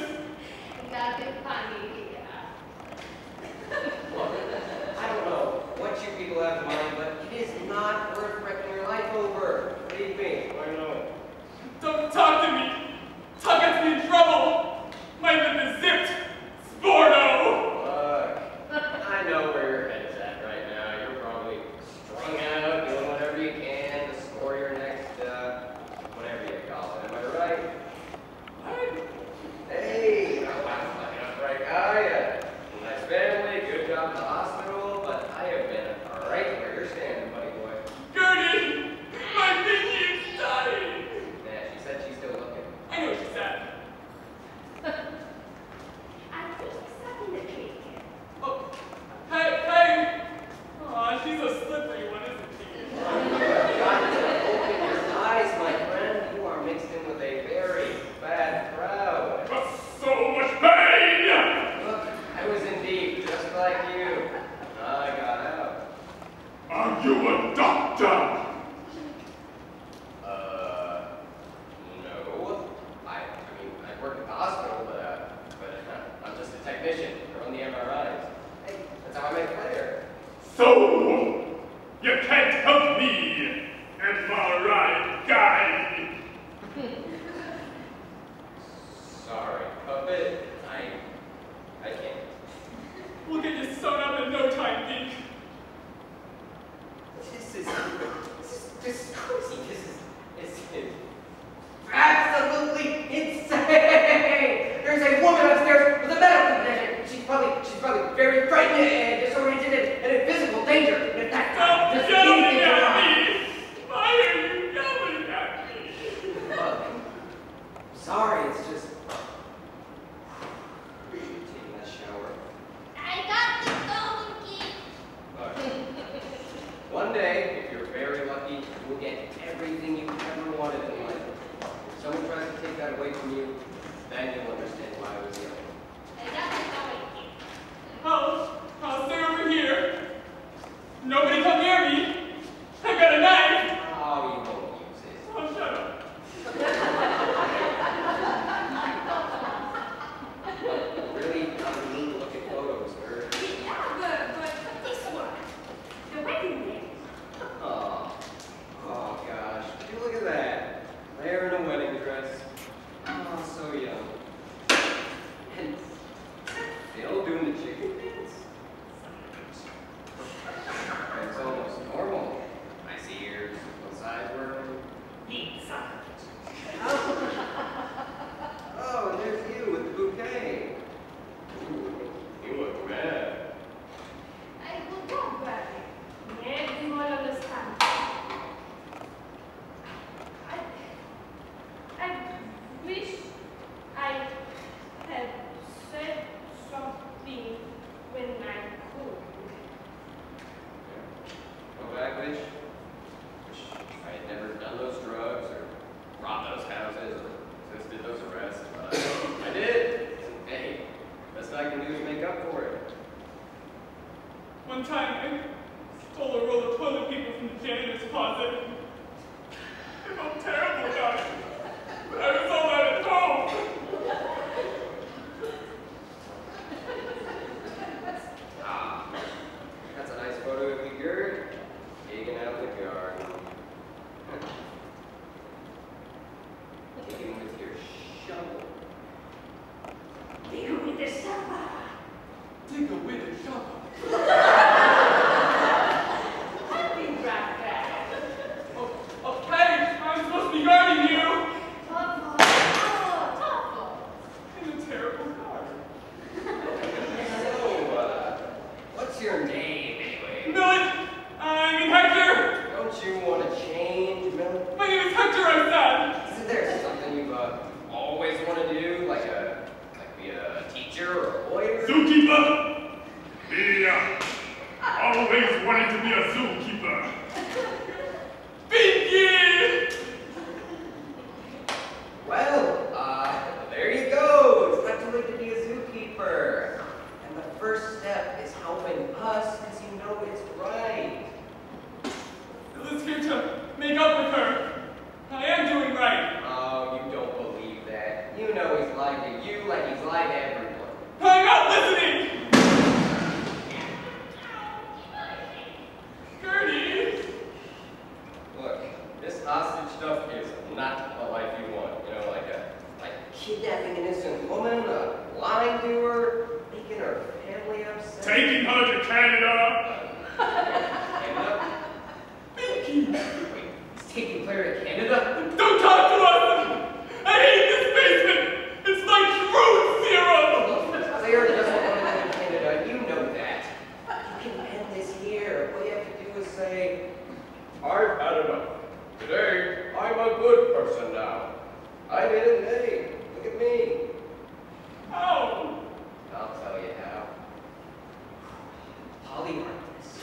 Look, I don't know what you people have in mind, but it is not worth wrecking your life over. Believe me, I know it. Don't talk to me. Talk gets me in trouble. My lip is zipped. Sporto. Look, I know where your head is at right now. You're probably strung out, doing whatever you can to score your next, uh, whatever you call it. Am I right? What? Hey, oh, I'm fucking up right guy. Nice family, good job at the hospital, but I have been right where you're standing, buddy boy. Gertie, my pinky is dying. Yeah, she said she's still looking. I know what she said. Oh, hey, hey. Aw, she's a slippery one, isn't she? You have got to open your eyes, my friend. You are mixed in with a very bad crowd. But so much pain! Look, I was in deep, just like you. I got out. Are you a doctor? Uh, no. I, I mean, I work at the hospital, but, uh, but uh, I'm just a technician. I run the M R Is. Hey, that's how I make clear. So, you can't help me, M R I guy. Sorry, puppet. I, I can't. We'll get you sewn up in no time, Deke. This is, this is, this is crazy. This is, this is absolutely insane. There's a woman upstairs with a medical condition. She's probably, she's probably very frightened and disoriented and, and in physical danger. And if that's Stop just yelling anything to at her- me! Why are you yelling at me? Look, sorry, it's just taking a shower. Look, one day, if you're very lucky, you will get everything you ever wanted in life. If someone tries to take that away from you, then you'll understand why I was yelling. I'll, I'll stay over here. Nobody come near me. I've got a knife. Oh, you won't use it. Oh, shut up. Really, not need to look at photos, nerd. Oh, oh gosh, would you look at that? There in a wedding dress. Oh, so young. hostage stuff is not the life you want. You know, like a like kidnapping an innocent woman, uh, lying to her, making her family upset. Taking her to Canada. Canada? Wait, he's taking Claire to Canada? Don't talk to us! I hate this basement! It's like fruit syrup! Claire doesn't want to live in Canada, you know that. You can end this here. All you have to do is say, I've had enough. Today, I'm a good person now. I made a name. Look at me. How? I'll tell you how. Polly Marcus.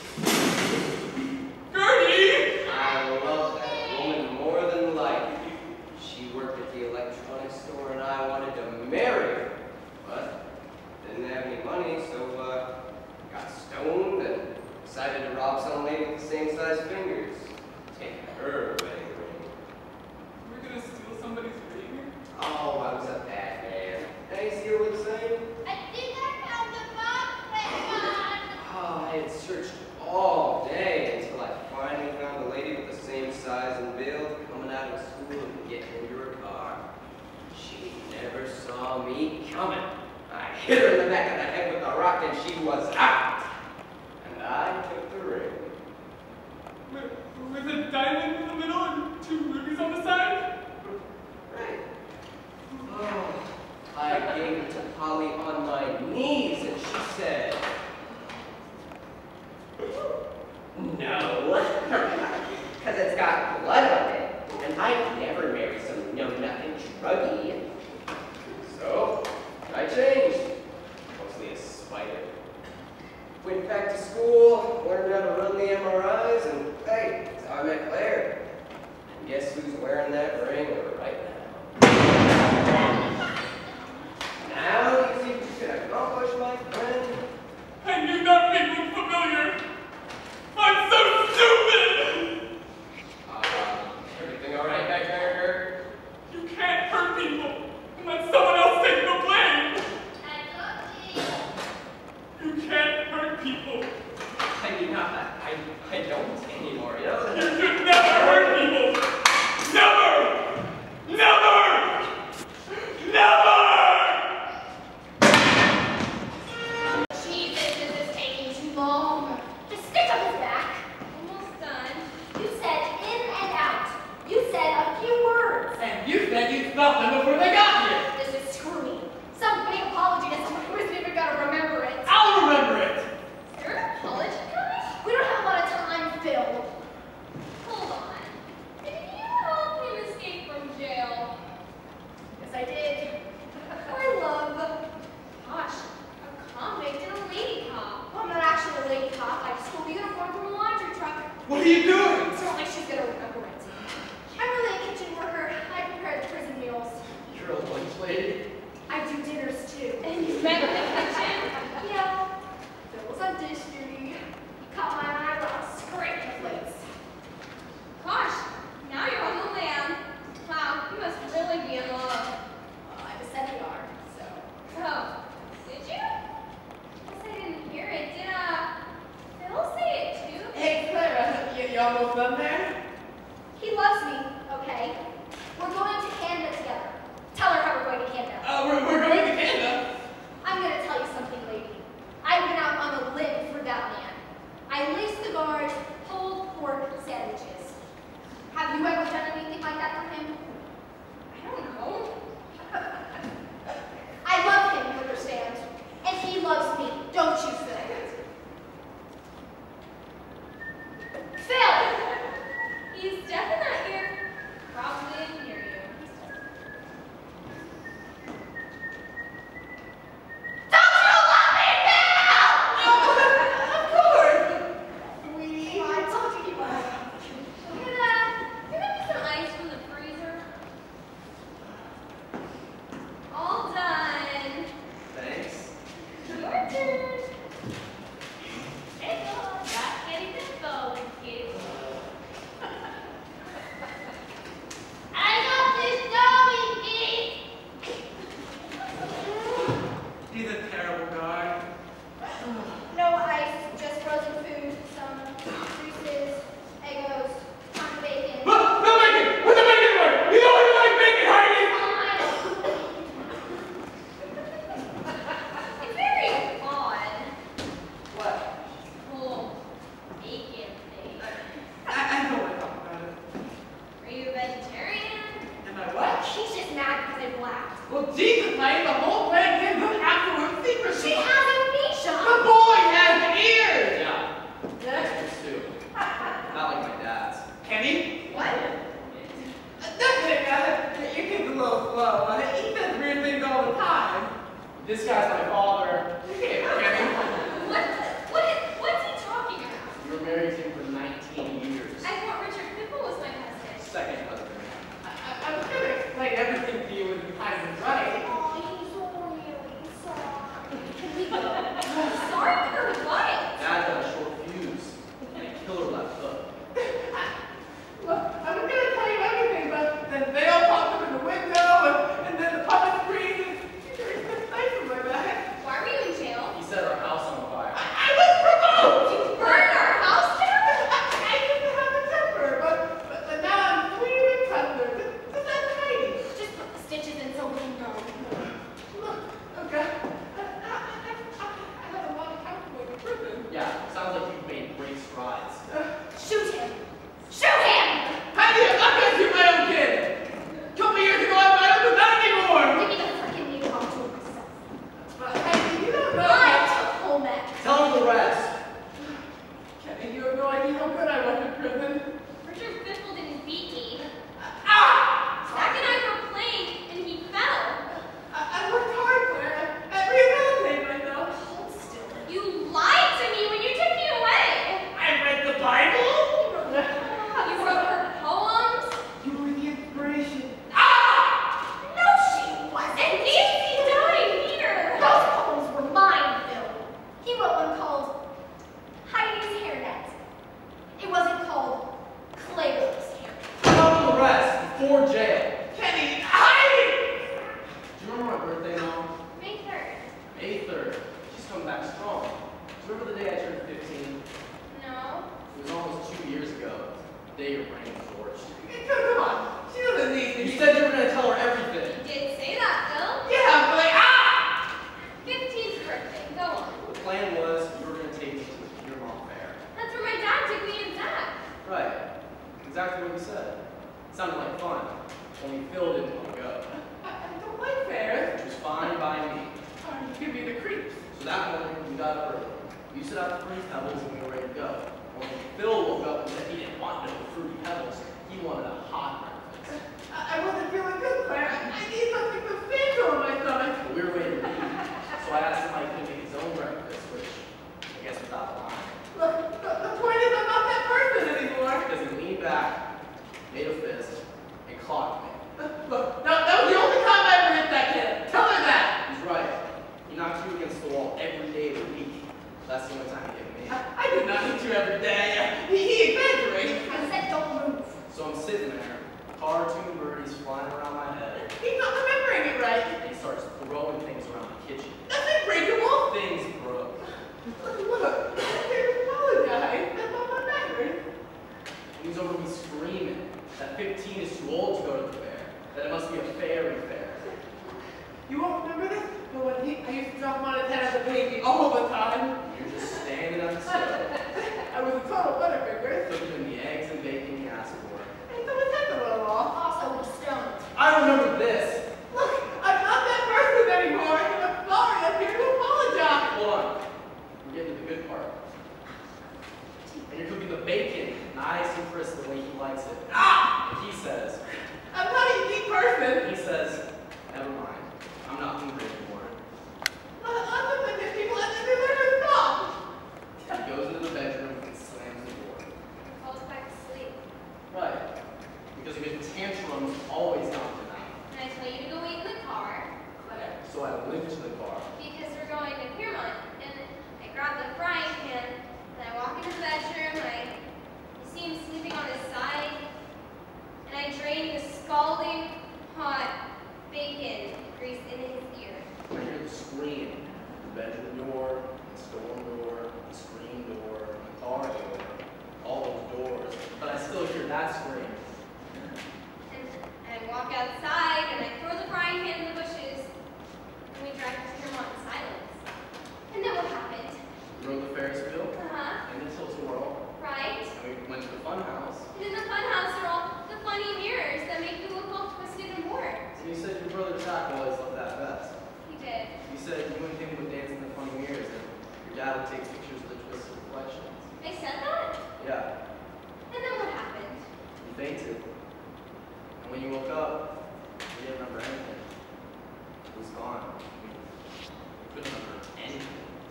Gertie! I love that woman more than life. She worked at the electronics store and I wanted to marry her. But didn't have any money, so uh, got stoned and decided to rob some lady with the same size fingers. Take her wedding ring. We're gonna steal somebody's ring? Oh, I was a bad man. Now you see what I'm saying? I think I found the box, Grandma. Oh, I had searched all day until I finally found a lady with the same size and build coming out of school and getting into her car. She never saw me coming. I hit her in the back of the head with a rock and she was out. And I took the ring. With, with a diamond in the middle and two rubies on the side? Right. Oh, I gave it to Polly on my knees and she said, no, because it's got blood on it, and I'd never marry some know-nothing druggie. So, I changed, mostly a spider. Went back to school, learned how to run the M R Is, and hey, that's how I met Claire. And guess who's wearing that ring right now? Now you see what you can accomplish, my friend. I knew that ring looked familiar. I'm so stupid! Uh, everything all right back there, Kurt? You can't hurt people and let someone else take the blame! You can't hurt people. I mean, I, I, I don't anymore, you know? You should never hurt people! Never! Never! Never! Jesus, this is taking too long. Just stitch up his back. Almost done. You said in and out. You said a few words. And you said you stopped them before they got here. This is screwy. Some big apology to someone who isn't even gonna remember it. I'll remember it. Is there an apology coming? We don't have a lot of time, Phil. Hold on. Did you help him escape from jail? Yes, I did. I love, gosh, a convict and a lady cop. Well, I'm not actually a lady cop. I just stole the uniform from a laundry truck. What are you doing? It's not like she's gonna remember it. I'm really a kitchen worker. I prepare the prison meals. You're a lunch lady. I do dinners too. And you met in the kitchen? Yeah. Phil was on dish duty. He caught my eye while I was scraping the plates. Gosh, now you're on the lam. Wow, you must really be in love. Well, I just said we are, so. Oh, did you? Guess I didn't hear it. Did, uh, Phil say it too? Hey, Clara, you, you almost done there? He loves me, okay? We're going to Canada together. Tell her how we're going to Canada. Uh, we're, we're going to Canada. I'm going to tell you something, lady. I've been out on a limb for that man. I laced the guard pulled pork sandwiches. Have you ever done anything like that for him? I don't know. I love him, you understand? And he loves me, don't you, Phil? Phil! He's definitely not here. Probably didn't hear you. Don't you love me, Phil? Of course. Sweetie. I told you he was. Can, uh, can I get some ice from the freezer? laughed. Well, Jesus, honey, the whole plan is an absolute secret. She has amnesia. The boy has ears. Yeah. That's too. Not like my dad's. Kenny? What? Nothing. Uh, your kid's a little slow. Uh, he says weird things all the time. This guy's my father. Okay, Kenny. What? What is, what's he talking about? We were married to him for nineteen years. I thought Richard Pickle was my husband. Second husband. I, I, I was gonna explain everything to you in time and right. Oh, he's really sorry. Can we go? Sorry for what? Dad got a short fuse and a killer left hook. Look, I was gonna tell you everything, but then they all popped up in the window, and, and then the puppet screamed, and you couldn't say from my back. Why were you in jail? He set our house on fire. I, I was provoked! You burned our house down? I used to have a temper, but, but, but now I'm sweet and tender. Just, just like Heidi. Just put the stitches in so we can go. Look, okay. I, I, I, I, I had a lot of counseling in prison. Yeah, sounds like you've made great strides. Uh, Shoot him! Shoot him! Heidi, I'm not gonna shoot my own kid! A couple years ago, I might have done that anymore! Give me the frickin' needle, I'll do it myself. But Heidi, you don't know. I took home ec. Tell him the rest. Kenny, you have no idea how good I was in prison. Richard Biffle didn't beat me. Ah! Zach and I were playing, and he fell. I, I worked hard for it. I, I rehabilitated myself. Hold still. You lied to me when you took me away. I read the Bible. You wrote her poems. You were the inspiration. Ah! No, she wasn't. And Nancy died here. Those poems were mine, Phil. He wrote one called Heidi's Hairnet. It wasn't called Claire's Hairnet. Tell him the rest before jail. Kenny, Heidi! Do you remember my birthday, Mom? May third. May third. She's come back strong. Do you remember the day I turned fifteen? No. It was almost two years ago. The day your brain was torched. Hey, Come on. She doesn't need You me. said you were going to tell her everything. You did say that, Phil. Yeah, but like, ah! fifteenth birthday. Go on. The plan was you were going to take me to the Piermont Fair. That's where my dad took me and Zach. Right. Exactly what you said. It sounded like fun. Only Phil didn't want to go. I, I don't like fairs. Which was fine by me. Oh, you give me the creeps. So that morning, we got up early. You set out the fruity pebbles and we were ready to go. Only Phil woke up and said he didn't want no fruity pebbles. He wanted a hot breakfast. I, I wasn't feeling good, Claire. I, I need something substantial in my stomach. But we were ready to leave. So I asked him how he could make his own breakfast, which I guess without lying. Look, the, the point is I'm not that person anymore. Because he leaned back, made a fist, and clocked me. Look, no, that was the only time I ever hit that kid. Tell her that. He's right. He knocked you against the wall every day of the week. That's the only time he hit me. I, I did not hit you every day. He, he exaggerates. I said don't move. So I'm sitting there, cartoon birdies flying around my head, He's not remembering it right. and he starts throwing things around the kitchen. That's unbreakable. Things broke. Look, I apologize. That's all that matters. He was over me screaming that fifteen is too old to go to the fair, that it must be a fairy fair. You won't remember this? But when he, I used to drop him on his head as a baby all the time. You're just standing on the stove, I was a total butterfinger. cooking him the eggs and bacon he asked for. And so his head's a little off. Also, he's stoned. I remember this. Look, I'm not that person anymore. And I'm sorry. I'm here to apologize. Hold on. We're getting to the good part. And you're cooking the bacon nice and crisp the way he likes it. Ah! And he says, I'm not a unique person. he says, never mind. I'm not hungry anymore. Other than the people at the dinner to stop. He goes into the bedroom and slams the door. Falls back to sleep. Right. Because a good tantrum always knocks him out. And I tell you to go eat in the car So I went to the car. because we're going to Piermont. And I grab the frying pan and I walk into the bedroom. I see him sleeping on his side. And I drain the scalding hot bacon grease into his ear. I hear the scream. The bedroom door, the storm door, the screen door, the car door, all those doors. But I still hear that scream. And I walk outside and I throw the frying pan in the bushes. And we drive to Piermont in silence. And then what happened? We rode the Ferris wheel Uh-huh. and the tilt-a-whirl, Right? and we went to the fun house. And in the funhouse are all the funny mirrors that make you look all twisted and bored. And you said your brother Zach when you woke up, you didn't remember anything. It was gone. You couldn't remember anything.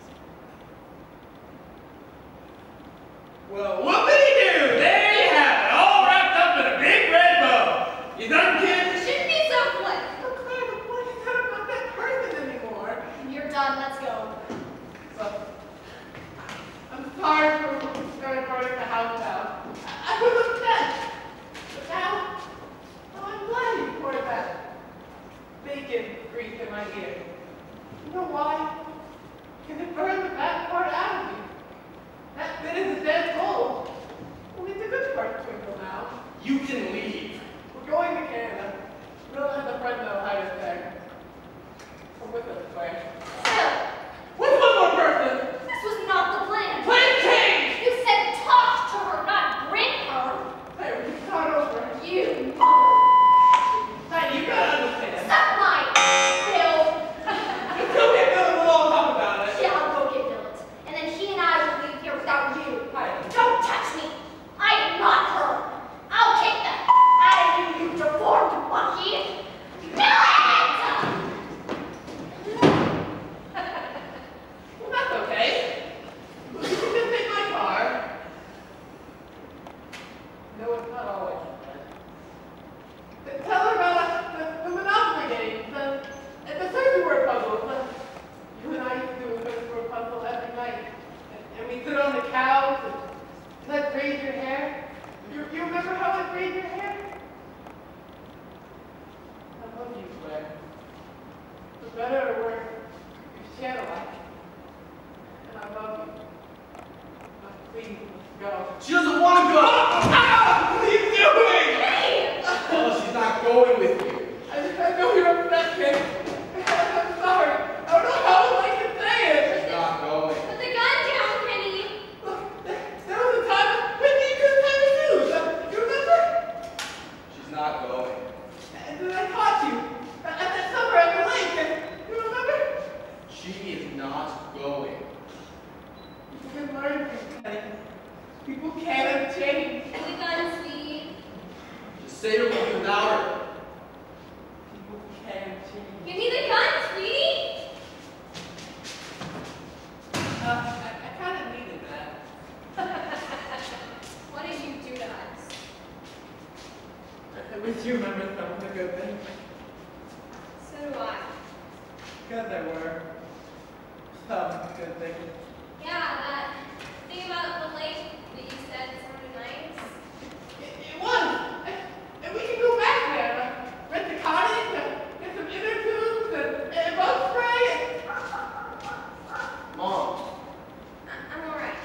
Well, whoopity-doo! There you have it, all wrapped up in a big red bow. You done, kid? You shouldn't be so quick. Oh, Claire, the point is that I'm not that person anymore. You're done. Let's go. So, I'm sorry for starting burning the house down. I was upset. But now, oh, I'm glad you poured that bacon grease in my ear. You know why? Because it burned the bad part out of me. That bit is a dead gold. Only the good part twinkle now. You can leave. We're going to Canada. We don't let the friend know how to there. Come with us, Claire. Phil, With one more person! this was not the plan. Plan change! You said talk to her, not bring her. Claire, we can start over. You mother. Hey, you gotta understand. Suck mine, Phil. Just tell me Bill and we'll all talk about it. Yeah, I'll go get Billet. And then he and I will leave here without you. Hi. Don't touch me. I am not her. I'll kick the out of you, you deformed monkey. Billet! Well, that's okay. You can just take my car. No, it's not always bad. Tell her about uh, the, the Monopoly game, the, the search word puzzle. The, you and I used to do a search word puzzle every night. And, and we sit on the couch and let braid your hair. You, you remember how I braid your hair? I love you, Claire. For better or worse, you're shadow-like. And I love you. Now, please, go. She doesn't want to go. Ah! What are you doing? Hey! Oh, she's not going with you. I, I know you're upset, kid. I'm sorry. I don't know how I can say it. She's not going. Put the gun down, Kenny. Look, there, there was a time when you couldn't have a shoes. Uh, you remember? She's not going. And then I caught you at at that summer at the lake. And you remember? She is not going. You can learn things, Kenny. People can change. Put the gun, sweetie. Just say you're leaving without her. People can change. Give me the gun, sweetie. Uh, I, I kind of needed that. What did you do to us? At least you remember some of the good things. So do I. Good there were. Some good things. Yeah, that thing about the lake that you said sounded nice. It, it was! And, and we can go back there. uh, Rent the cottage, uh, get some inner tubes, and, and bug spray. And, Mom, I- I'm alright.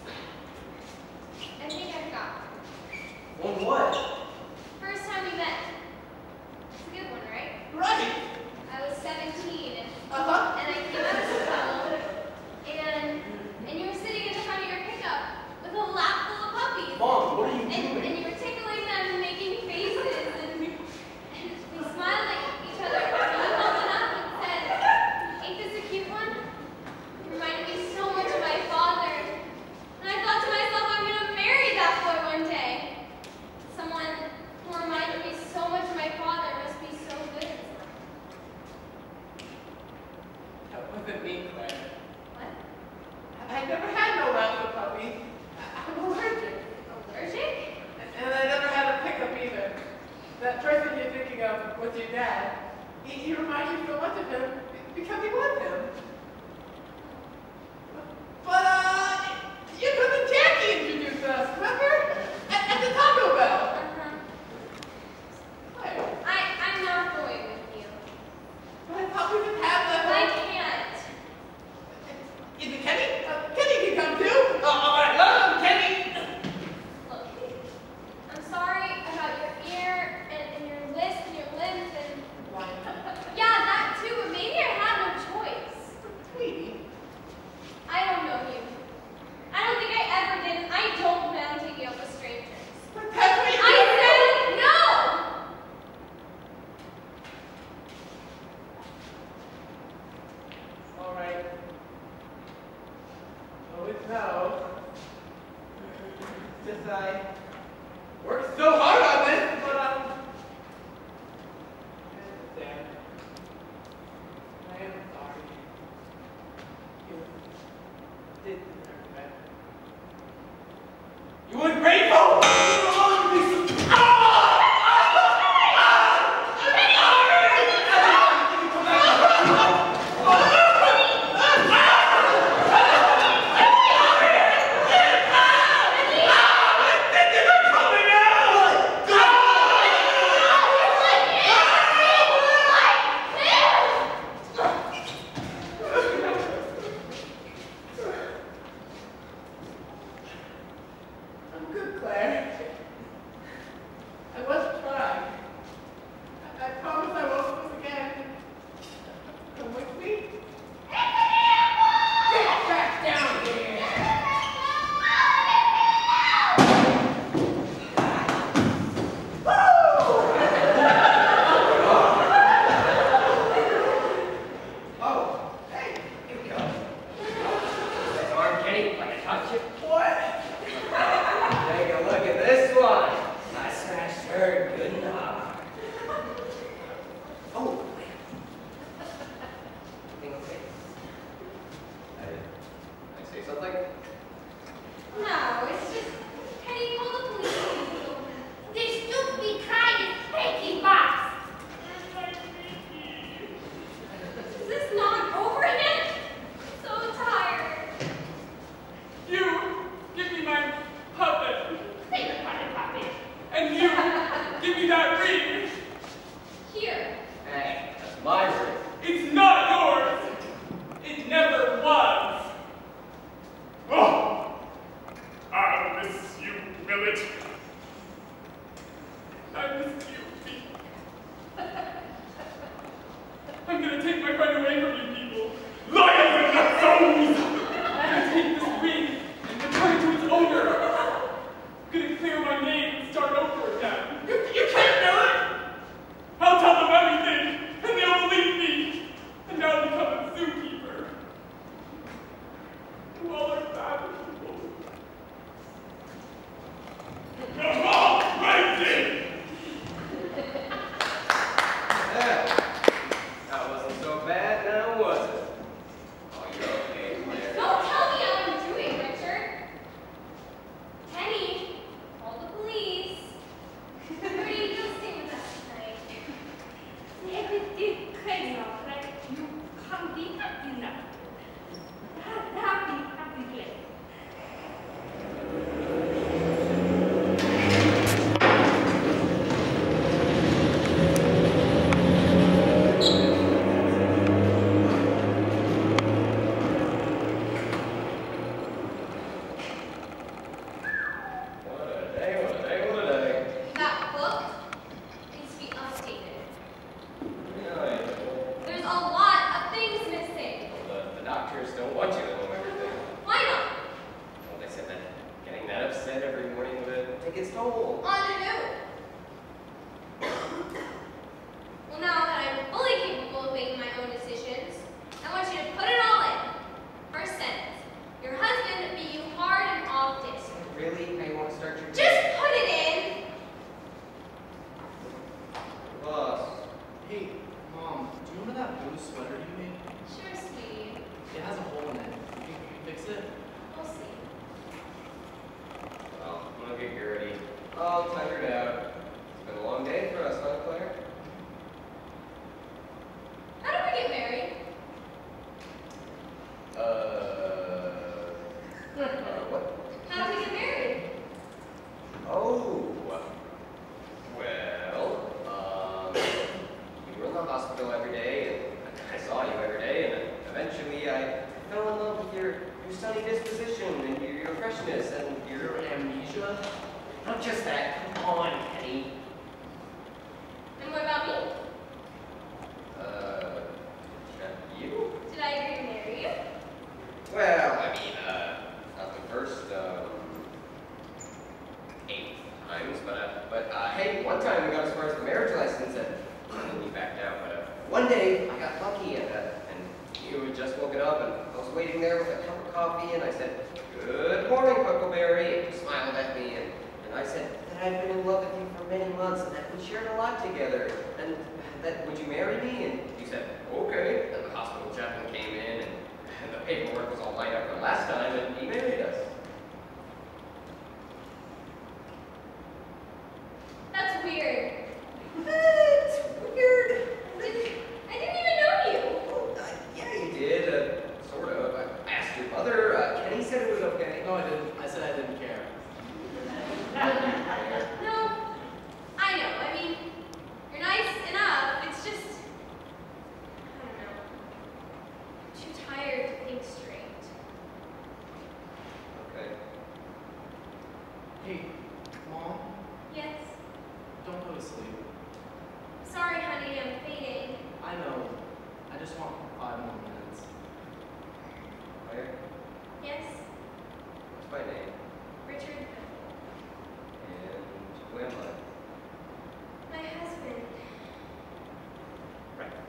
I think I forgot. on what? First time we met. It's a good one, right? right. I was seventeen and, Uh-huh. and I came out of school and and you were sitting in the front of your pickup with a lap full of puppies. Mom, what are you And, doing? and you were tickling them and making faces and, and we smiled at each other and you held it up and said, "Ain't this a cute one?" It reminded me so much of my father. And I thought to myself, I'm gonna marry that boy one day. Someone who reminded me so much of my father must be so good. That wasn't me, Claire. What? I never had no laps of puppies. I- I'm allergic. Allergic? And I never had a pickup either. That person you're thinking of was your dad. He, he reminds you so much of him because he was him. But, uh, you couldn't Jackie introduced us, remember? At, at the Taco Bell. Uh-huh. Claire, I, I'm not going with you. but I thought we could have I that. can't. Is it Kenny? Uh, Kenny can come too. Oh, all right, love Kenny. Look, I'm sorry about your ear and, and your lisp and your limbs and yeah, that too, but maybe I had no choice. My ring. It's not yours. It never was. Oh, I'll miss you, Millet. I miss you, Pete. I'm gonna take my friend away from you people. Lions and nutsouls! I'm gonna take this ring and return it to its owner. I'm gonna clear my name and start over again. You, you can't do it! I'll tell them everything, and they'll believe me, and I'll become a zookeeper. You all are bad people. You're all crazy! Yeah. That wasn't so bad now, was it? Oh, you're okay, Claire. Don't tell me how I'm doing, Richard. Kenny, call the police. Where are you going to stay with us tonight? Everything crazy, right? You can't be happy now. Happy, happy place. What a day, what a day, what a day. That book needs to be updated. Yeah, I know. There's a lot of things missing. Well, the, the doctors don't want you to know everything. Why not? Well, they said that getting that upset every morning would take its toll. On who? Well, now that I'm fully capable of making my own decisions, I want you to put it all in. First sentence. Your husband beat you hard and often. Really? How you want to start your Just put it in. Boss. Hey, Mom, do you remember that blue sweater you made? Sure, sweetie. It has a hole in it. You think you can fix it? We'll see. Well, I'm gonna get Gertie. I'll tire it out. It's been a long day for us, huh, Claire? How do we get married? Uh, uh, what? How do we get married? Oh, well, um, you were in the hospital every day, and I saw you every day, and eventually I fell in love with your, your sunny disposition, and your, your freshness, and your Your amnesia? not just that. Come on, Kenny. And what about me? Uh, you? Did I agree to marry you? Well, I mean, uh, not the first, um, eight times, but, uh, but, uh, hey, one time we got as far as the marriage license, and then you backed out, but, uh, one day I got lucky, and, uh, and you had just woken up, and I was waiting there with a cup of coffee, and I said, "Good morning, Huckleberry," and you smiled at me, and, and I said that I'd been in love with you for many months, and that we shared a lot together, and that, would you marry me? And you said, "Okay," and the hospital chaplain came in, and And the paperwork was all lined up from last time, and he married us. That's weird. That's weird. I didn't, I didn't even know you. Well, uh, yeah, you did, uh, sort of. I asked your mother. Uh, Kenny said it was okay. No, I didn't. I said I didn't care. No, I know. I mean, you're nice enough. It's just, I don't know. I'm too tired to think straight. Okay. Hey, Mom, Yes. don't go to sleep. Sorry, honey, I'm fading. I know. I just want five more minutes. Claire, Yes, what's my name? Richard. And who am I? My husband. Right.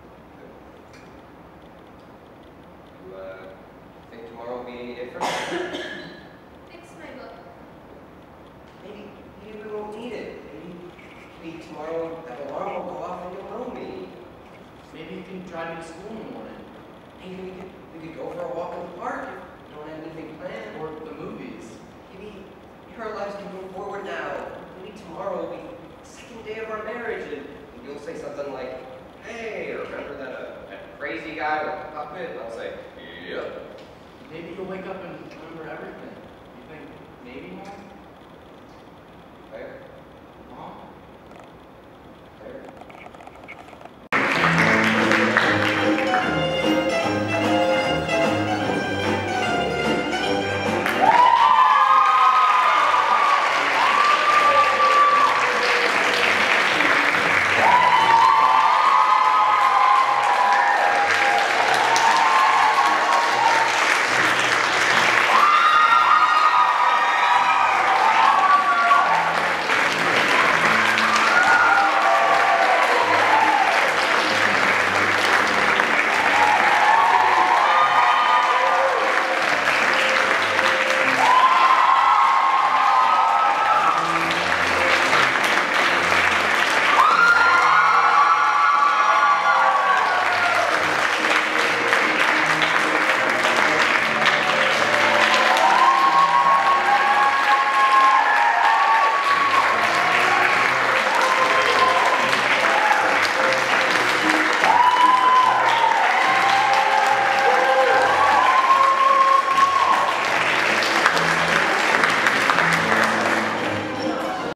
Good. You, uh, think tomorrow will be any different? Fix my book. Maybe, maybe we won't need it. Maybe, maybe tomorrow that alarm will go off and you'll know me. Maybe you can drive me to school in the morning. Maybe we could, we could go for a walk in the park if you don't have anything planned. Or the movies. Maybe our lives can move forward now. Maybe tomorrow will be the second day of our marriage, and you'll say something like, "Hey, remember that, uh, that crazy guy with the puppet?" And I'll say, "Yep." Maybe you'll wake up and remember everything. You think maybe, Mom? Claire?